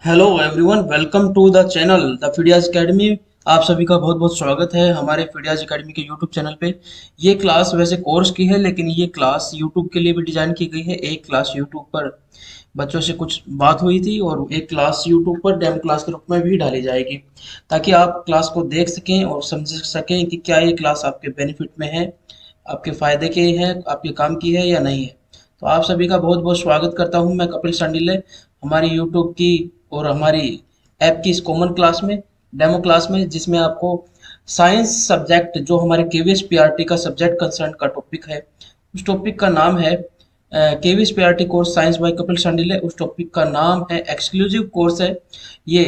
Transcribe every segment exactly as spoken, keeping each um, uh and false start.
Hello everyone, welcome to the channel the Phidias academy. आप सभी का बहुत बहुत स्वागत है हमारे फीडियाज एकेडमी के यूट्यूब चैनल पे। ये क्लास वैसे कोर्स की है, लेकिन ये क्लास यूट्यूब के लिए भी डिजाइन की गई है। एक क्लास यूट्यूब पर बच्चों से कुछ बात हुई थी और एक क्लास यूट्यूब पर डेमो क्लास के रूप में भी डाली जाएगी, ताकि आप क्लास को देख सकें और समझ सकें कि क्या ये क्लास आपके बेनिफिट में है, आपके फायदे के है, आपके काम की है या नहीं है। तो आप सभी का बहुत बहुत स्वागत करता हूँ मैं, कपिल संडिले, हमारी यूट्यूब की और हमारी ऐप की इस कॉमन क्लास में, डेमो क्लास में, जिसमें आपको साइंस सब्जेक्ट, जो हमारे केवीएस पीआरटी का सब्जेक्ट कंसर्न का टॉपिक है, उस टॉपिक का नाम है KVS PRT course science by Kapil Sandile. उस टॉपिक का नाम है, एक्सक्लूसिव कोर्स है ये,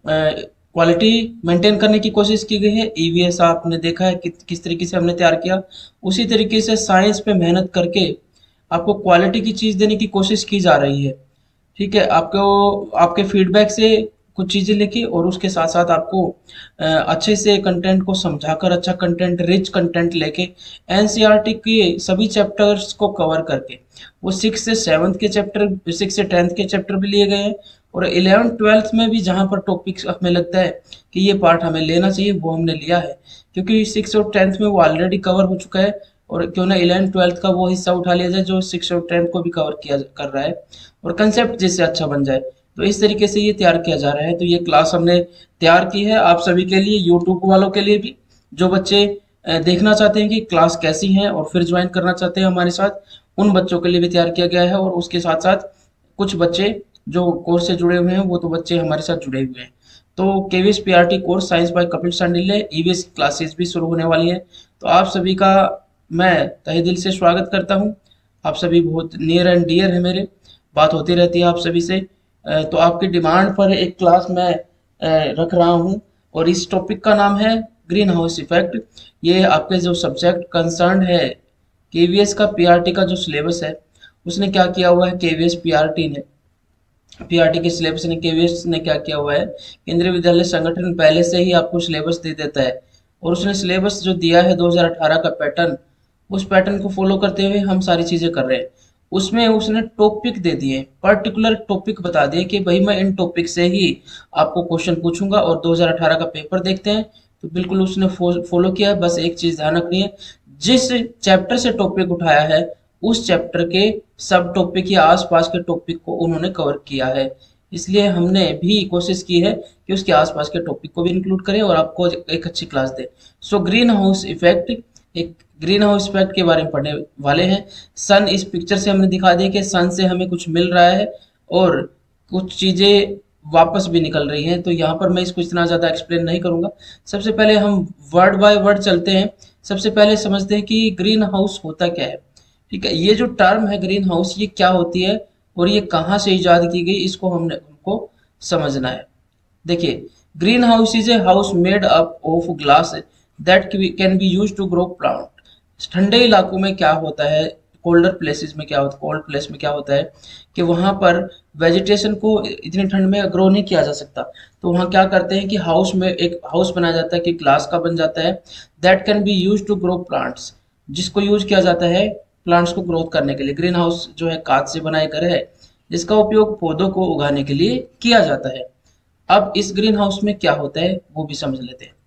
क्वालिटी मेंटेन करने की कोशिश की गई है। ईवीएस आपने देखा है कि किस तरीके से हमने तैयार किया, उसी तरीके से साइंस पे मेहनत करके आपको क्वालिटी की चीज देने की कोशिश की जा रही है। ठीक है, आपको आपके फीडबैक से कुछ चीजें लिखी और उसके साथ साथ आपको अ, अच्छे से कंटेंट को समझाकर, अच्छा कंटेंट, रिच कंटेंट लेके एनसीईआरटी के सभी चैप्टर्स को कवर करके, वो सिक्स से सेवन्थ के चैप्टर, सिक्स से टेंथ के चैप्टर भी लिए गए हैं, और इलेवेंथ ट्वेल्थ में भी जहाँ पर टॉपिक्स हमें लगता है कि ये पार्ट हमें लेना चाहिए, वो हमने लिया है, क्योंकि सिक्स और टेंथ में वो ऑलरेडी कवर हो चुका है। और क्यों ना इलेवन ट्वेल्थ का वो हिस्सा उठा लिया जाए जो सिक्स और टेंथ को भी कवर किया कर रहा है, और कंसेप्ट जिससे अच्छा बन जाए। तो इस तरीके से ये तैयार किया जा रहा है। तो ये क्लास हमने तैयार की है आप सभी के लिए, यूट्यूब वालों के लिए भी, जो बच्चे अ, देखना चाहते हैं कि क्लास कैसी है और फिर ज्वाइन करना चाहते हैं हमारे साथ, उन बच्चों के लिए भी तैयार किया गया है। और उसके साथ साथ कुछ बच्चे जो कोर्स से जुड़े हुए हैं, वो तो बच्चे हमारे साथ जुड़े हुए हैं। तो KVS PRT course science by Kapil Sandile, EVS classes भी शुरू होने वाली है। तो आप सभी का मैं तहे दिल से स्वागत करता हूँ। आप सभी बहुत नियर एंड डियर है मेरे, बात होती रहती है आप सभी से। अ, तो आपकी डिमांड पर एक क्लास मैं अ, रख रहा हूँ, और इस टॉपिक का नाम है ग्रीन हाउस इफेक्ट। ये आपके जो सब्जेक्ट कंसर्न है, केवीएस का पीआरटी का जो सिलेबस है, उसने क्या किया हुआ है, केवीएस पीआरटी ने, पीआरटी के सिलेबस ने, केवीएस ने क्या किया हुआ है, केंद्रीय विद्यालय संगठन पहले से ही आपको सिलेबस दे देता है, और उसने सिलेबस जो दिया है दो हज़ार अठारह का पैटर्न, उस पैटर्न को फॉलो करते हुए हम सारी चीजें कर रहे हैं। उसमें उसने टॉपिक दे दिए, पर्टिकुलर टॉपिक बता दिए कि भाई मैं इन टॉपिक से ही आपको क्वेश्चन पूछूंगा, और दो हज़ार अठारह का पेपर देखते हैं। तो बिल्कुल उसने फॉलो किया है। बस एक चीज ध्यान रखनी है, जिस चैप्टर से टॉपिक उठाया है, उस चैप्टर के सब टॉपिक या आसपास के टॉपिक को उन्होंने कवर किया है। इसलिए हमने भी कोशिश की है कि उसके आसपास के टॉपिक को भी इंक्लूड करें और आपको एक अच्छी क्लास दें। सो ग्रीन हाउस इफेक्ट, एक ग्रीन हाउस इफेक्ट के बारे में पढ़ने वाले हैं। सन, इस पिक्चर से हमने दिखा दिया कि सन से हमें कुछ मिल रहा है और कुछ चीजें वापस भी निकल रही हैं। तो यहाँ पर मैं इसको इतना ज्यादा एक्सप्लेन नहीं करूंगा। सबसे पहले हम वर्ड बाय वर्ड चलते हैं। सबसे पहले समझते हैं कि ग्रीन हाउस होता क्या है। ठीक है, ये जो टर्म है ग्रीन हाउस, ये क्या होती है और ये कहाँ से इजाद की गई, इसको हमने हमको समझना है। देखिए, green house is a house made up of glass that can be use to grow plant. ठंडे इलाकों में क्या होता है, कोल्डर प्लेसेस में क्या होता है, कोल्ड प्लेस में क्या होता है कि वहां पर वेजिटेशन को इतनी ठंड में ग्रो नहीं किया जा सकता। तो वहां क्या करते हैं कि हाउस में एक हाउस बनाया जाता है कि ग्लास का बन जाता है, that can be use to grow plants, जिसको यूज किया जाता है प्लांट्स को ग्रोथ करने के लिए। ग्रीन हाउस जो है कांच से बनाए घर है, जिसका उपयोग पौधों को उगाने के लिए किया जाता है। अब इस ग्रीन हाउस में क्या होता है वो भी समझ लेते हैं।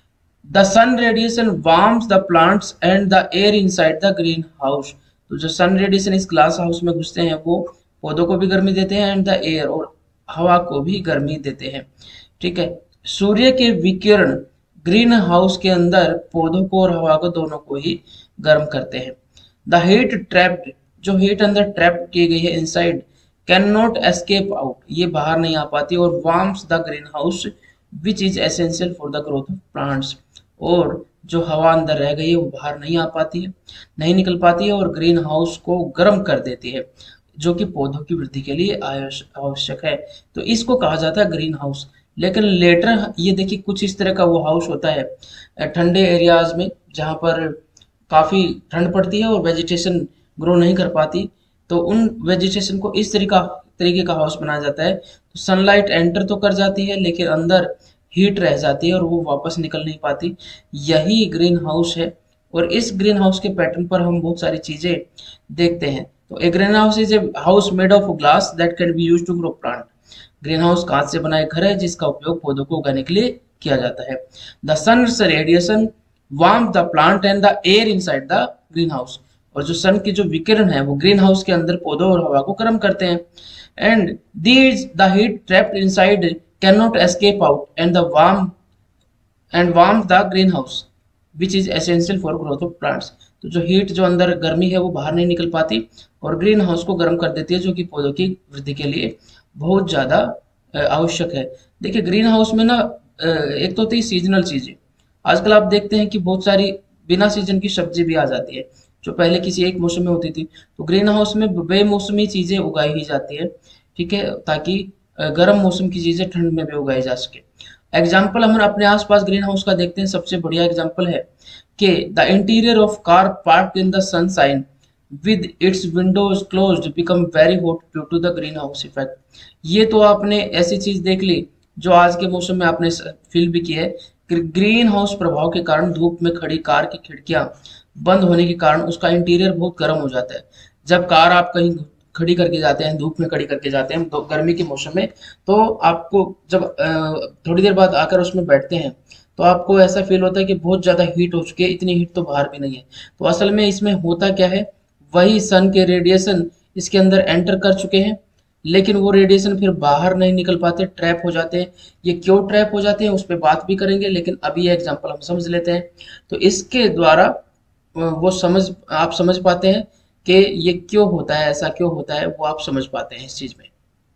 The sun radiation warms the plants and the air inside the green house. तो जो सन रेडिएशन इस ग्लास हाउस में घुसते हैं, वो पौधों को भी गर्मी देते हैं, एंड द एयर, और हवा को भी गर्मी देते हैं। ठीक है, सूर्य के विकिरण ग्रीन हाउस के अंदर पौधों को और हवा को, दोनों को ही गर्म करते हैं। द हीट ट्रैप्ड, जो हीट अंदर ट्रैप की गई है inside, can not escape out, ये बाहर नहीं आ पाती, और warms the green house which is essential for the growth of plants. और जो हवा अंदर रह गई है वो बाहर नहीं आ पाती है, नहीं निकल पाती है, और ग्रीन हाउस को गर्म कर देती है, जो कि पौधों की वृद्धि के लिए आवश्यक है। तो इसको कहा जाता है ग्रीन हाउस। लेकिन लेटर ये देखिए, कुछ इस तरह का वो हाउस होता है ठंडे एरियाज में, जहाँ पर काफी ठंड पड़ती है और वेजिटेशन ग्रो नहीं कर पाती, तो उन वेजिटेशन को इस तरीका तरीके का हाउस बनाया जाता है। तो सनलाइट एंटर तो कर जाती है, लेकिन अंदर हीट रह जाती है और वो वापस निकल नहीं पाती। यही ग्रीन हाउस है, और इस ग्रीन हाउस के पैटर्न पर हम बहुत सारी चीजें देखते हैं। तो a green house is a house made of glass that can be used to grow plant. Green house कांच से बना एक घर है जिसका उपयोग पौधों को उगाने के लिए किया जाता है। The sun's radiation warm the plant and the air inside the green house. और जो सन की जो विकिरण है वो ग्रीन हाउस के अंदर पौधों और हवा को गर्म करते हैं। And these the heat trapped inside can not escape out and the warm and warm the green house which is essential for growth of plants. तो जो हीट जो अंदर गर्मी है वो बाहर नहीं निकल पाती और ग्रीन हाउस को गर्म कर देती है, जो कि पौधों की वृद्धि के लिए बहुत ज़्यादा आवश्यक है। देखिए ग्रीन हाउस में ना एक तो होती है सीजनल चीज़ें। आजकल आप देखते हैं कि बहुत सारी बिना सीजन की सब्जी भी आ जाती है जो पहले किसी एक मौसम में होती थी। तो ग्रीन हाउस में बेमौसमी चीज़ें उगाई ही जाती है, ठीक है, ताकि गर्म मौसम की चीज़ें ठंड में भी उगाई जा सके। एग्जाम्पल हम अपने आसपास ग्रीन हाउस का देखते हैं। सबसे बढ़िया एग्जाम्पल है कि the interior of car park in the sunshine with its windows closed become very hot due to the green house effect. ये तो आपने ऐसी चीज देख ली जो आज के मौसम में आपने फील भी की है। ग्रीन हाउस प्रभाव के कारण धूप में खड़ी कार की खिड़कियां बंद होने के कारण उसका इंटीरियर बहुत गर्म हो जाता है। जब कार आप कहीं खड़ी करके जाते हैं, धूप में खड़ी करके जाते हैं तो गर्मी के मौसम में, तो आपको जब थोड़ी देर बाद आकर उसमें बैठते हैं तो आपको ऐसा फील होता है कि बहुत ज़्यादा हीट हो चुकी है, इतनी हीट तो बाहर भी नहीं है। तो असल में इसमें होता क्या है, वही सन के रेडिएशन इसके अंदर एंटर कर चुके हैं, लेकिन वो रेडिएशन फिर बाहर नहीं निकल पाते, ट्रैप हो जाते हैं। ये क्यों ट्रैप हो जाते हैं उस पर बात भी करेंगे, लेकिन अभी ये एग्जाम्पल हम समझ लेते हैं। तो इसके द्वारा वो समझ आप समझ पाते हैं कि ये क्यों होता है, ऐसा क्यों होता है, वो आप समझ पाते हैं इस चीज़ में।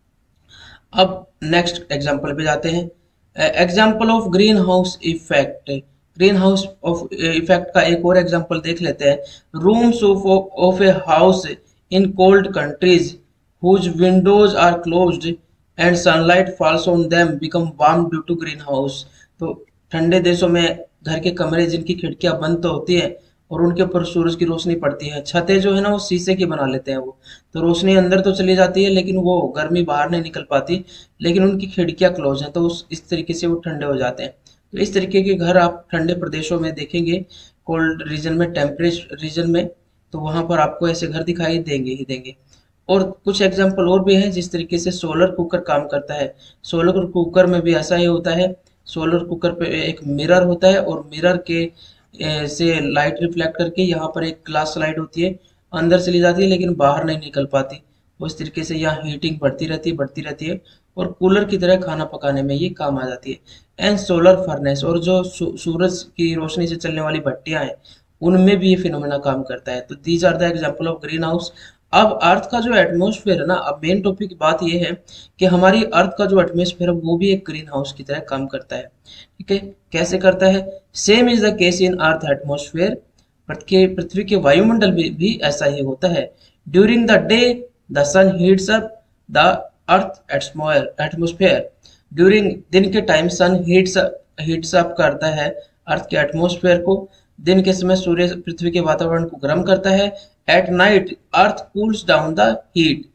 अब नेक्स्ट एग्जाम्पल पे जाते हैं। Example of green house effect. Green house of effect का एक और एग्जाम्पल देख लेते हैं। Rooms of a house in cold countries whose windows are closed and sunlight falls on them become warm due to greenhouse। तो ठंडे देशों में घर के कमरे जिनकी खिड़कियां बंद तो होती हैं और उनके ऊपर सूरज की रोशनी पड़ती है, छतें जो है ना वो शीशे की बना लेते हैं वो, तो रोशनी अंदर तो चली जाती है लेकिन वो गर्मी बाहर नहीं निकल पाती, लेकिन उनकी खिड़कियां क्लोज हैं तो उस इस तरीके से वो ठंडे हो जाते हैं। तो इस तरीके के घर आप ठंडे प्रदेशों में देखेंगे, कोल्ड रीजन में, टेम्परेट रीजन में, तो वहां पर आपको ऐसे घर दिखाई देंगे ही देंगे। और कुछ एग्जाम्पल और भी हैं जिस तरीके से सोलर कुकर काम करता है। सोलर कुकर में भी ऐसा ही होता है। सोलर कुकर पे एक मिरर होता है और मिरर के ए, से लाइट रिफ्लेक्ट करके यहाँ पर एक ग्लास स्लाइड होती है, अंदर चली जाती है लेकिन बाहर नहीं निकल पाती। उस तरीके से यहाँ हीटिंग बढ़ती रहती है बढ़ती रहती है और कूलर की तरह खाना पकाने में ये काम आ जाती है। एंड सोलर फर्नेस, और जो सूरज की रोशनी से चलने वाली भट्टियाँ हैं उनमें भी ये फिनोमेना काम करता है। तो these are the example of green house. अब अर्थ का जो एटमॉस्फेयर है ना, अब मेन टॉपिक की बात यह है कि हमारी अर्थ का जो एटमॉस्फेयर है वो भी एक ग्रीन हाउस की तरह काम करता है। ठीक है, कैसे करता है? Same is the case in earth atmosphere. पृथ्वी के वायुमंडल में भी ऐसा ही होता है। During the day the sun heats up the earth atmosphere. During दिन के time sun heats heats up करता है अर्थ के एटमॉस्फेयर को। दिन के समय सूर्य पृथ्वी के वातावरण को गर्म करता है। At night earth cools down the heat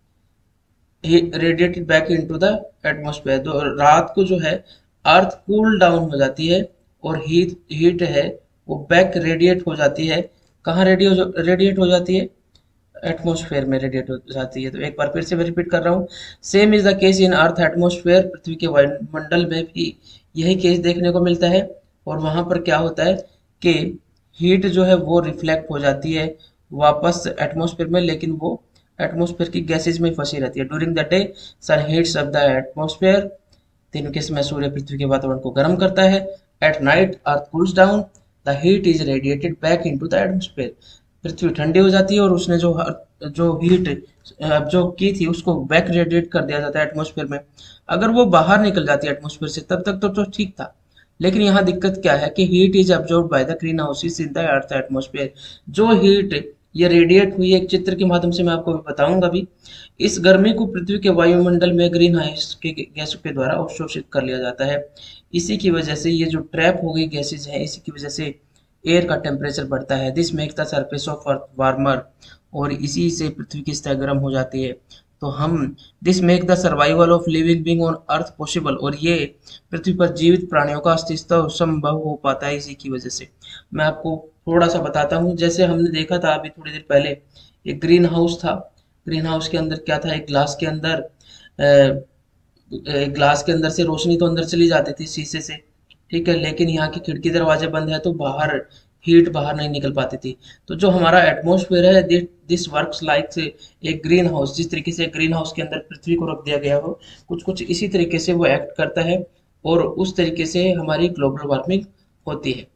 radiated back into the atmosphere. तो रात को जो है अर्थ कूल डाउन हो जाती है और हीट हीट है वो बैक रेडिएट हो जाती है। कहाँ रेडियो रेडिएट हो जाती है? एटमॉस्फेयर में रेडिएट हो जाती है। तो एक बार फिर से मैं रिपीट कर रहा हूँ। Same is the case in earth atmosphere. पृथ्वी के वायुमंडल में भी यही केस देखने को मिलता है और वहां पर क्या होता है कि हीट जो है वो रिफ्लेक्ट हो जाती है वापस एटमॉस्फेयर में, लेकिन वो एटमॉस्फेयर की गैसेज में फंसी रहती है। During the day sun heats up the atmosphere. दिन के समय सूर्य पृथ्वी के वातावरण को गर्म करता है। At night earth cools down the heat is radiated back into the atmosphere. पृथ्वी ठंडी हो जाती है और उसने जो जो हीट जो की थी उसको बैक रेडिएट कर दिया जाता है एटमॉस्फेयर में। अगर वो बाहर निकल जाती है एटमॉस्फेयर से तब तक तो, तो ठीक था, लेकिन यहाँ दिक्कत क्या है कि heat is absorb by the green houses in the earth atmosphere. जो हीट ये रेडिएट हुई एक चित्र के माध्यम से मैं आपको बताऊंगा भी, इस गर्मी को पृथ्वी के वायुमंडल में ग्रीन हाउस के गैसों के द्वारा अवशोषित कर लिया जाता है। इसी की वजह से ये जो ट्रैप हो गई गैसेज हैं, इसी की वजह से एयर का टेम्परेचर बढ़ता है। This make the surface of earth warmer, और इसी से पृथ्वी की सतह गर्म हो जाती है। तो हम this make the survival of living being on earth possible, और ये पृथ्वी पर जीवित प्राणियों का अस्तित्व संभव हो पाता है इसी की वजह से। मैं आपको थोड़ा सा बताता हूँ। जैसे हमने देखा था अभी थोड़ी देर पहले, एक ग्रीन हाउस था। ग्रीन हाउस के अंदर क्या था? एक ग्लास के अंदर ग्लास के अंदर से रोशनी तो अंदर चली जाती थी शीशे से, ठीक है, लेकिन यहाँ की खिड़की दरवाजे बंद है तो बाहर हीट बाहर नहीं निकल पाती थी। तो जो हमारा एटमॉस्फेयर है, दिस वर्क्स लाइक एक ग्रीन हाउस, जिस तरीके से ग्रीन हाउस के अंदर पृथ्वी को रख दिया गया हो, कुछ कुछ इसी तरीके से वो एक्ट करता है और उस तरीके से हमारी ग्लोबल वार्मिंग होती है।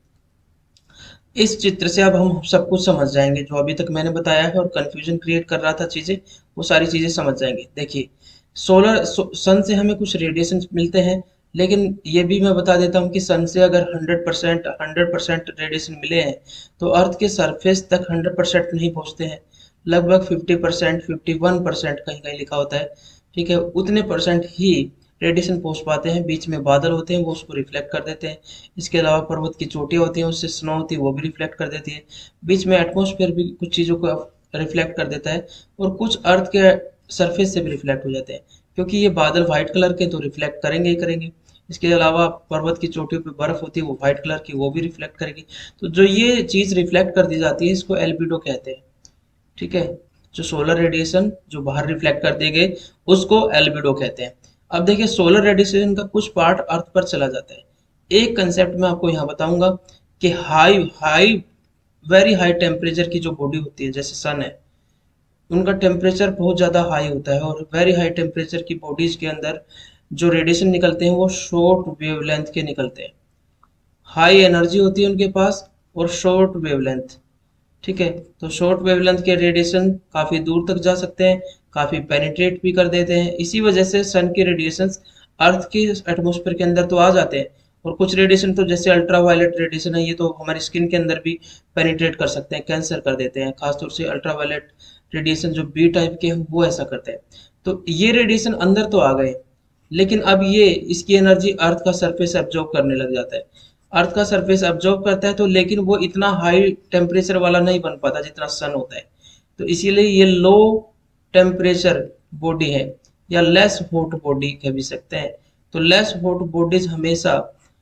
इस चित्र से अब हम सब कुछ समझ जाएंगे जो अभी तक मैंने बताया है और कंफ्यूजन क्रिएट कर रहा था चीजें, वो सारी चीजें समझ जाएंगे। देखिए, सोलर सन से हमें कुछ रेडिएशन मिलते हैं, लेकिन ये भी मैं बता देता हूँ कि सन से अगर hundred percent hundred percent radiation मिले हैं तो अर्थ के सरफेस तक हंड्रेड परसेंट नहीं पहुँचते हैं, लगभग fifty percent fifty one percent कहीं कहीं लिखा होता है, ठीक है, उतने परसेंट ही रेडिएशन पहुंच पाते हैं। बीच में बादल होते हैं वो उसको रिफ्लेक्ट कर देते हैं। इसके अलावा पर्वत की चोटियां होती हैं, उससे स्नो होती है वो भी रिफ्लेक्ट कर देती है। बीच में एटमॉस्फेयर भी कुछ चीज़ों को रिफ्लेक्ट कर देता है और कुछ अर्थ के सरफेस से भी रिफ्लेक्ट हो जाते हैं, क्योंकि ये बादल व्हाइट कलर के तो रिफ्लेक्ट करेंगे ही करेंगे। इसके अलावा पर्वत की चोटियों पे बर्फ होती है वो व्हाइट कलर की, वो भी रिफ्लेक्ट करेगी। तो जो ये चीज़ रिफ्लेक्ट कर दी जाती है इसको एल्बिडो कहते हैं, ठीक है। जो सोलर रेडिएशन जो बाहर रिफ्लेक्ट कर दिए गए उसको एल्बिडो कहते हैं। अब देखिए, सोलर रेडिएशन का कुछ पार्ट अर्थ पर चला जाता है। एक कंसेप्ट मैं आपको यहाँ बताऊंगा कि high high very high temperature की जो बॉडी होती है, जैसे सन है, उनका टेम्परेचर बहुत ज़्यादा हाई होता है और वेरी हाई टेम्परेचर की बॉडीज के अंदर जो रेडिएशन निकलते हैं वो शॉर्ट वेवलेंथ के निकलते हैं। हाई एनर्जी होती है उनके पास और शॉर्ट वेवलेंथ, ठीक है। तो शॉर्ट वेवलेंथ के रेडिएशन काफ़ी दूर तक जा सकते हैं, काफ़ी पेनिट्रेट भी कर देते हैं। इसी वजह से सन के रेडिएशन अर्थ के एटमॉस्फेयर के अंदर तो आ जाते हैं, और कुछ रेडिएशन तो जैसे अल्ट्रावायलेट रेडिएशन है ये तो हमारी स्किन के अंदर भी पेनिट्रेट कर सकते हैं, कैंसर कर देते हैं। खासतौर से अल्ट्रावायलेट रेडिएशन जो बी टाइप के हैं वो ऐसा करते हैं। तो ये रेडिएशन अंदर तो आ गए, लेकिन अब ये इसकी एनर्जी अर्थ का सरफेस एब्जॉर्ब करने लग जाता है। अर्थ का सरफेस एब्जॉर्ब करता है तो, लेकिन वो इतना हाई टेम्परेचर वाला नहीं बन पाता जितना सन होता है। तो इसीलिए ये लो टेम्परेचर बॉडी है या लेस हॉट बॉडी कह भी सकते हैं। तो लेस हॉट बॉडीज हमेशा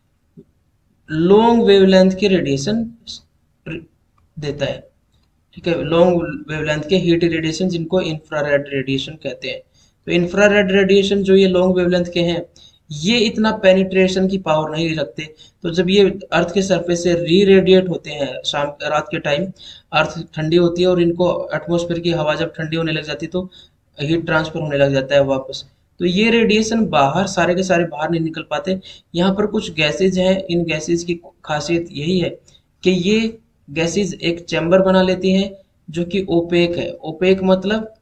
लॉन्ग वेवलेंथ के रेडिएशन देता है, ठीक है, लॉन्ग वेवलेंथ के हीट रेडिएशन जिनको इंफ्रारेड रेडिएशन कहते हैं। तो इंफ्रारेड रेडिएशन जो ये लॉन्ग वेवलेंथ के हैं ये इतना पेनिट्रेशन की पावर नहीं रखते। तो जब ये अर्थ के सरफेस से री रेडिएट होते हैं शाम रात के टाइम, अर्थ ठंडी होती है और इनको एटमॉस्फेयर की हवा जब ठंडी होने लग जाती है तो हीट ट्रांसफर होने लग जाता है वापस। तो ये रेडिएशन बाहर सारे के सारे बाहर नहीं निकल पाते। यहाँ पर कुछ गैसेज हैं, इन गैसेज की खासियत यही है कि ये गैसेज एक चैम्बर बना लेती हैं जो कि ओपेक है। ओपेक मतलब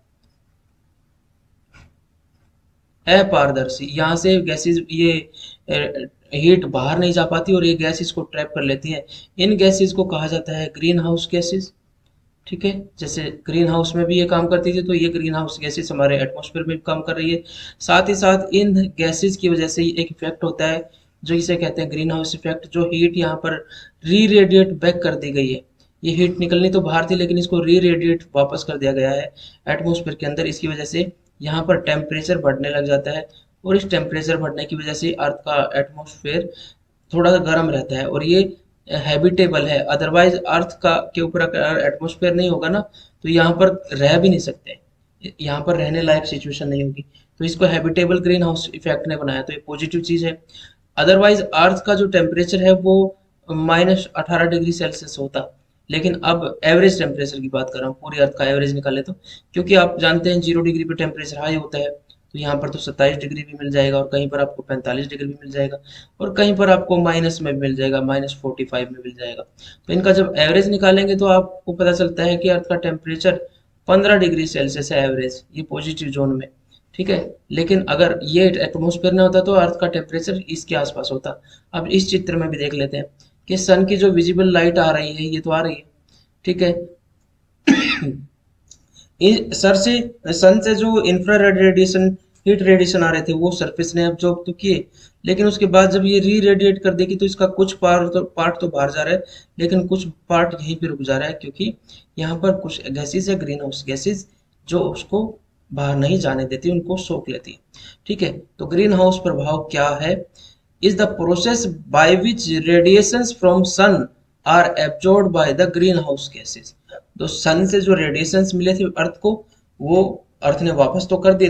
अपारदर्शी, यहाँ से गैसेज ये हीट बाहर नहीं जा पाती और ये गैस इसको ट्रैप कर लेती है। इन गैसेज को कहा जाता है ग्रीन हाउस गैसेज, ठीक है। जैसे ग्रीन हाउस में भी ये काम करती थी तो ये ग्रीन हाउस गैसेज हमारे एटमॉस्फेयर में भी काम कर रही है। साथ ही साथ इन गैसेज की वजह से एक इफेक्ट होता है जो इसे कहते हैं ग्रीन हाउस इफेक्ट। जो हीट यहाँ पर री रेडिएट बैक कर दी गई है, ये हीट निकलनी तो बाहर थी लेकिन इसको री रेडिएट वापस कर दिया गया है एटमॉस्फेयर के अंदर। इसकी वजह से यहाँ पर टेम्परेचर बढ़ने लग जाता है और इस टेम्परेचर बढ़ने की वजह से अर्थ का एटमॉस्फेयर थोड़ा सा गर्म रहता है और ये हैबिटेबल है। अदरवाइज अर्थ का के ऊपर अगर एटमॉस्फेयर नहीं होगा ना तो यहाँ पर रह भी नहीं सकते, यहाँ पर रहने लायक सिचुएशन नहीं होगी। तो इसको हैबिटेबल ग्रीन हाउस इफेक्ट ने बनाया, तो ये पॉजिटिव चीज़ है। अदरवाइज अर्थ का जो टेम्परेचर है वो माइनस अठारह डिग्री सेल्सियस होता, लेकिन अब एवरेज टेम्परेचर की बात कर रहा हूँ, पूरी अर्थ का एवरेज निकाले तो, क्योंकि आप जानते हैं जीरो डिग्री पे टेम्परेचर हाई होता है तो यहाँ पर तो सत्ताईस डिग्री भी मिल जाएगा और कहीं पर आपको पैंतालीस डिग्री भी मिल जाएगा और कहीं पर आपको माइनस में भी मिल जाएगा, माइनस फोर्टी फाइव में मिल जाएगा। तो इनका जब एवरेज निकालेंगे तो आपको पता चलता है कि अर्थ का टेम्परेचर पंद्रह डिग्री सेल्सियस है एवरेज, ये पॉजिटिव जोन में, ठीक है। लेकिन अगर ये एटमॉस्फेयर ना होता तो अर्थ का टेम्परेचर इसके आसपास होता। अब इस चित्र में भी देख लेते हैं कि सन की जो विजिबल लाइट आ रही है ये तो आ रही है, ठीक है। सर से सन से जो इंफ्रारेड रेडिएशन हीट रेडिएशन आ रहे थे वो सरफेस ने एब्जॉर्ब तो किए, लेकिन उसके बाद जब ये री रेडिएट कर देगी तो इसका कुछ पार्ट तो पार्ट तो बाहर जा रहा है लेकिन कुछ पार्ट यहीं पे रुक जा रहा है, क्योंकि यहाँ पर कुछ गैसेज है ग्रीन हाउस गैसेज जो उसको बाहर नहीं जाने देती, उनको सोख लेती है, ठीक है। तो ग्रीन हाउस प्रभाव क्या है? Is the process by which radiations from sun are absorbed by the green house gases. तो सन से जो रेडिएशंस मिले थे अर्थ को वो अर्थ ने वापस तो कर दिए थे,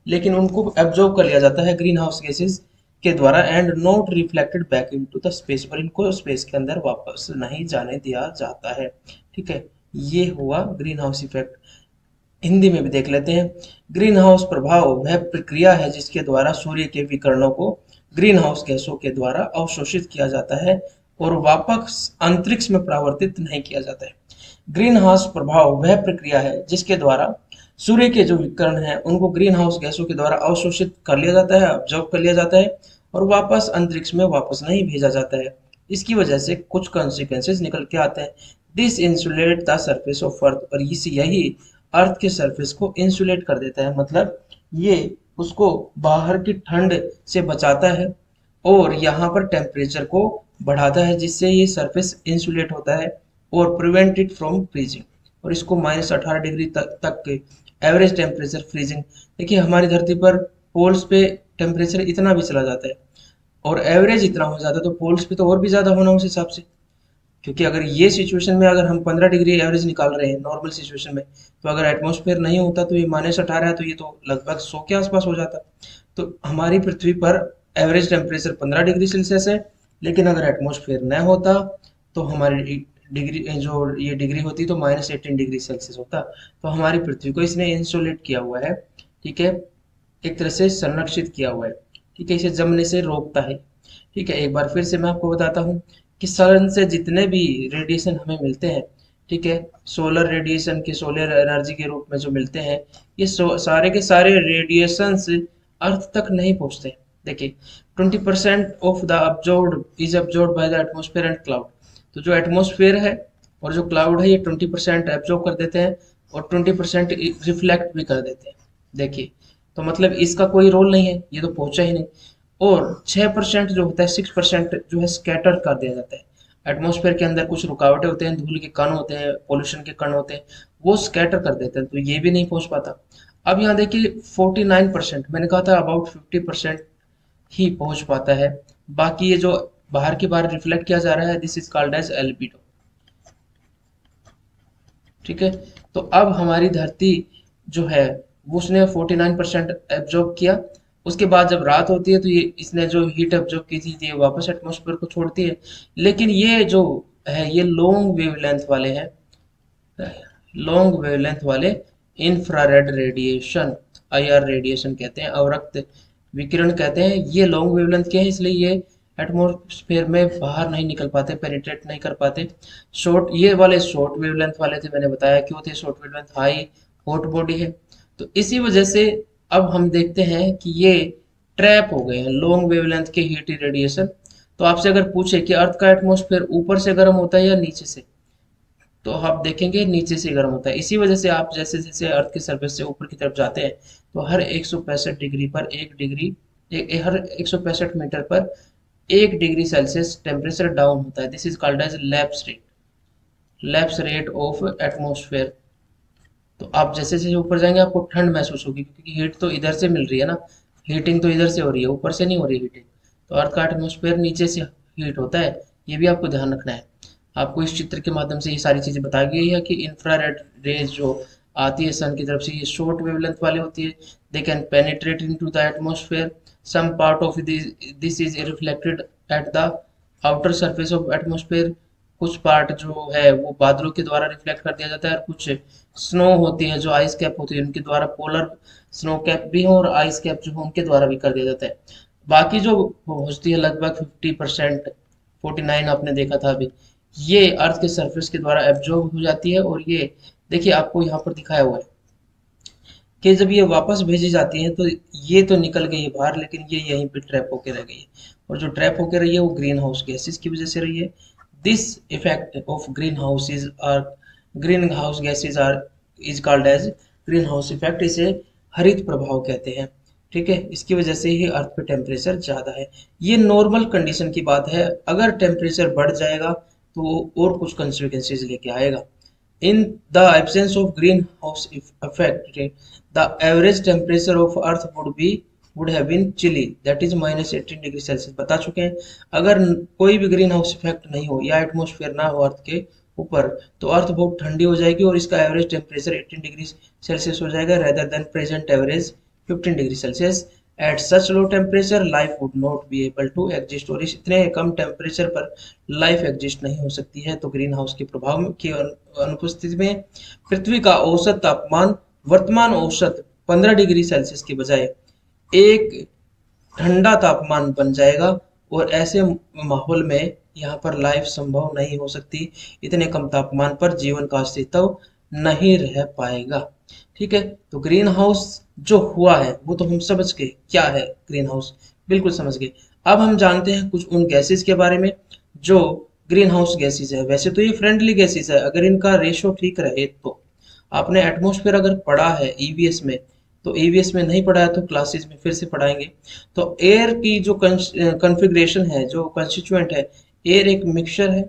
लेकिन उनको एब्जॉर्ब कर लिया जाता है ग्रीन हाउस गैसेज के द्वारा and not reflected back into the space, और इनको स्पेस के अंदर वापस नहीं जाने दिया जाता है। ठीक है, ये हुआ ग्रीन हाउस इफेक्ट। हिंदी में भी देख लेते हैं। ग्रीन हाउस प्रभाव वह प्रक्रिया है जिसके द्वारा सूर्य के विकिरणों को ग्रीन हाउस गैसों के द्वारा अवशोषित किया जाता है और वापस अंतरिक्ष में परावर्तित नहीं किया जाता है। ग्रीन हाउस प्रभाव वह प्रक्रिया है जिसके द्वारा सूर्य के जो विकिरण है उनको ग्रीन हाउस गैसों के द्वारा अवशोषित कर लिया जाता है, ऑब्जर्व कर लिया जाता है और वापस अंतरिक्ष में वापस नहीं भेजा जाता है। इसकी वजह से कुछ कॉन्सिक्वेंसेस निकल के आते हैं। This insulate the surface of earth, और इसी यही अर्थ के सरफेस को इंसुलेट कर देता है, मतलब ये उसको बाहर की ठंड से बचाता है और यहाँ पर टेम्परेचर को बढ़ाता है जिससे ये सरफेस इंसुलेट होता है और प्रिवेंट इट फ्रॉम फ्रीजिंग, और इसको माइनस अठारह डिग्री तक तक के एवरेज टेम्परेचर फ्रीजिंग। देखिए हमारी धरती पर पोल्स पे टेम्परेचर इतना भी चला जाता है और एवरेज इतना हो जाता है, तो पोल्स पे तो और भी ज़्यादा होना उस हिसाब से, क्योंकि अगर ये सिचुएशन में अगर हम पंद्रह डिग्री एवरेज निकाल रहे हैं नॉर्मल सिचुएशन में, तो अगर एटमॉस्फेयर नहीं होता तो ये माइनस अठारह है, तो ये तो लगभग सौ के आसपास हो जाता। तो हमारी पृथ्वी पर एवरेज टेम्परेचर पंद्रह डिग्री सेल्सियस है, लेकिन अगर एटमॉस्फेयर न होता तो हमारी डिग्री जो ये डिग्री होती तो माइनस एटीन डिग्री सेल्सियस होता। तो हमारी पृथ्वी को इसने इंसुलेट किया हुआ है, ठीक है, एक तरह से संरक्षित किया हुआ है, ठीक है, इसे जमने से रोकता है। ठीक है, एक बार फिर से मैं आपको बताता हूँ कि सन से जितने भी रेडिएशन हमें मिलते हैं, ठीक है, सोलर रेडिएशन के सोलर एनर्जी के रूप में जो मिलते हैं, ये सारे के सारे रेडिएशन अर्थ तक नहीं पहुंचते। देखिए twenty percent of the absorbed is absorbed by the atmosphere and cloud. तो जो एटमॉस्फेयर है और जो क्लाउड है ये ट्वेंटी परसेंट एब्जॉर्ब कर देते हैं और ट्वेंटी परसेंट रिफ्लेक्ट भी कर देते हैं। देखिए तो मतलब इसका कोई रोल नहीं है, ये तो पहुंचा ही नहीं। और छह परसेंट जो होता है, सिक्स परसेंट जो है स्कैटर कर दिया जाता है। एटमॉस्फेयर के अंदर कुछ रुकावटें होते हैं, धूल के कण होते हैं, पोल्यूशन के कण होते हैं, वो स्कैटर कर देते हैं, तो ये भी नहीं पहुंच पाता। अब यहाँ देखिए फोर्टी नाइन परसेंट, मैंने कहा था अबाउट फिफ्टी परसेंट ही पहुंच पाता है। बाकी ये जो बाहर की बाहर रिफ्लेक्ट किया जा रहा है, this is called as albedo. ठीक है, तो अब हमारी धरती जो है उसने फोर्टी नाइन परसेंट एब्जॉर्ब किया। उसके बाद जब रात होती है तो ये इसने जो हीट एब्जॉर्ब की थी ये वापस एटमॉस्फेयर को छोड़ती है। लेकिन ये जो है ये लॉन्ग वेवलेंथ वाले हैं, लॉन्ग वेवलेंथ वाले इंफ्रारेड रेडिएशन, आईआर रेडिएशन कहते हैं, अवरक्त विकिरण कहते हैं। ये लॉन्ग वेवलेंथ के हैं, इसलिए ये एटमॉस्फेयर में बाहर नहीं निकल पाते, पेनिट्रेट नहीं कर पाते। शॉर्ट ये वाले शॉर्ट वेवलेंथ वाले थे, मैंने बताया क्यों थे short wavelength, high hot body है। तो इसी वजह से अब हम देखते हैं कि ये ट्रैप हो गए हैं लॉन्ग वेवलेंथ के हीट रेडिएशन। तो आपसे अगर पूछे कि अर्थ का एटमॉस्फेयर ऊपर से गर्म होता है या नीचे से, तो आप देखेंगे नीचे से गर्म होता है। इसी वजह से आप जैसे जैसे अर्थ के सरफेस से ऊपर की तरफ जाते हैं तो हर एक सौ पैंसठ डिग्री पर एक डिग्री ए, हर एक सौ पैंसठ मीटर पर एक डिग्री सेल्सियस टेम्परेचर डाउन होता है। This is called as lapse rate, lapse rate of atmosphere. तो आप जैसे जैसे ऊपर जाएंगे आपको ठंड महसूस होगी, क्योंकि हीट तो इधर से मिल रही है ना, हीटिंग तो इधर से हो रही है, ऊपर से नहीं हो रही हीटिंग। तो अर्थ का एटमॉस्फेयर नीचे से हीट होता है, ये भी आपको ध्यान रखना है। आपको इस चित्र के माध्यम से ये सारी चीजें बताई गई है कि इंफ्रारेड रेज जो आती है सन की तरफ से, ये शॉर्ट वेवलेंथ वाली होती है। They can penetrate into the atmosphere, some part of this is reflected at the outer surface of atmosphere. कुछ पार्ट जो है वो बादलों के द्वारा रिफ्लेक्ट कर दिया जाता है, और कुछ स्नो होती है जो आइस कैप होती है उनके द्वारा, पोलर स्नो कैप भी हो और आइस कैप जो हो उनके द्वारा भी कर दिया जाता है। बाकी जो होती है लगभग फिफ्टी परसेंट, फोर्टी नाइन आपने देखा था अभी, ये अर्थ के सरफेस के द्वारा एब्जॉर्ब हो जाती है। और ये देखिए आपको यहाँ पर दिखाया हुआ है कि जब ये वापस भेजी जाती है तो ये तो निकल गई है बाहर, लेकिन ये यहीं पे ट्रैप होके रह गई है। और जो ट्रैप होके रही है वो ग्रीन हाउस गैसेस की वजह से रही है। This effect of green houses are green house gases are is called as green house effect. इसे हरित प्रभाव कहते हैं। ठीक है, इसकी वजह से ही अर्थ पे टेम्परेचर ज्यादा है। ये नॉर्मल कंडीशन की बात है, अगर टेम्परेचर बढ़ जाएगा तो और कुछ कंसिक्वेंसेज लेके आएगा। In the absence of green house effect the average temperature of earth would be would have been chilly, that is minus eighteen degree Celsius. बता चुके हैं, अगर कोई भी ग्रीन हाउस इफेक्ट नहीं हो या एटमॉस्फेयर ना हो अर्थ के ऊपर तो अर्थ बहुत ठंडी हो जाएगी और इसका average temperature eighteen degree Celsius हो जाएगा, rather than present average fifteen degree Celsius. At such low temperature life would not be able to exist, और इस इतने कम टेम्परेचर पर लाइफ एग्जिस्ट नहीं हो सकती है। तो ग्रीन हाउस के प्रभाव की अनुपस्थिति में पृथ्वी का औसत तापमान वर्तमान औसत पंद्रह डिग्री सेल्सियस के बजाय एक ठंडा तापमान बन जाएगा, और ऐसे माहौल में यहाँ पर लाइफ संभव नहीं हो सकती। इतने कम तापमान पर जीवन का अस्तित्व नहीं रह पाएगा। ठीक है, तो ग्रीन हाउस जो हुआ है वो तो हम समझ गए क्या है ग्रीन हाउस, बिल्कुल समझ गए। अब हम जानते हैं कुछ उन गैसेस के बारे में जो ग्रीन हाउस गैसेस है। वैसे तो ये फ्रेंडली गैसेस है अगर इनका रेशो ठीक रहे तो। आपने एटमॉस्फेयर अगर पढ़ा है ईवीएस में, तो ईवीएस में नहीं पढ़ा है तो क्लासेस में फिर से पढ़ाएंगे। तो एयर की जो कॉन्फ़िगरेशन है, जो कंस्टिट्यूएंट है, एयर एक मिक्सचर है।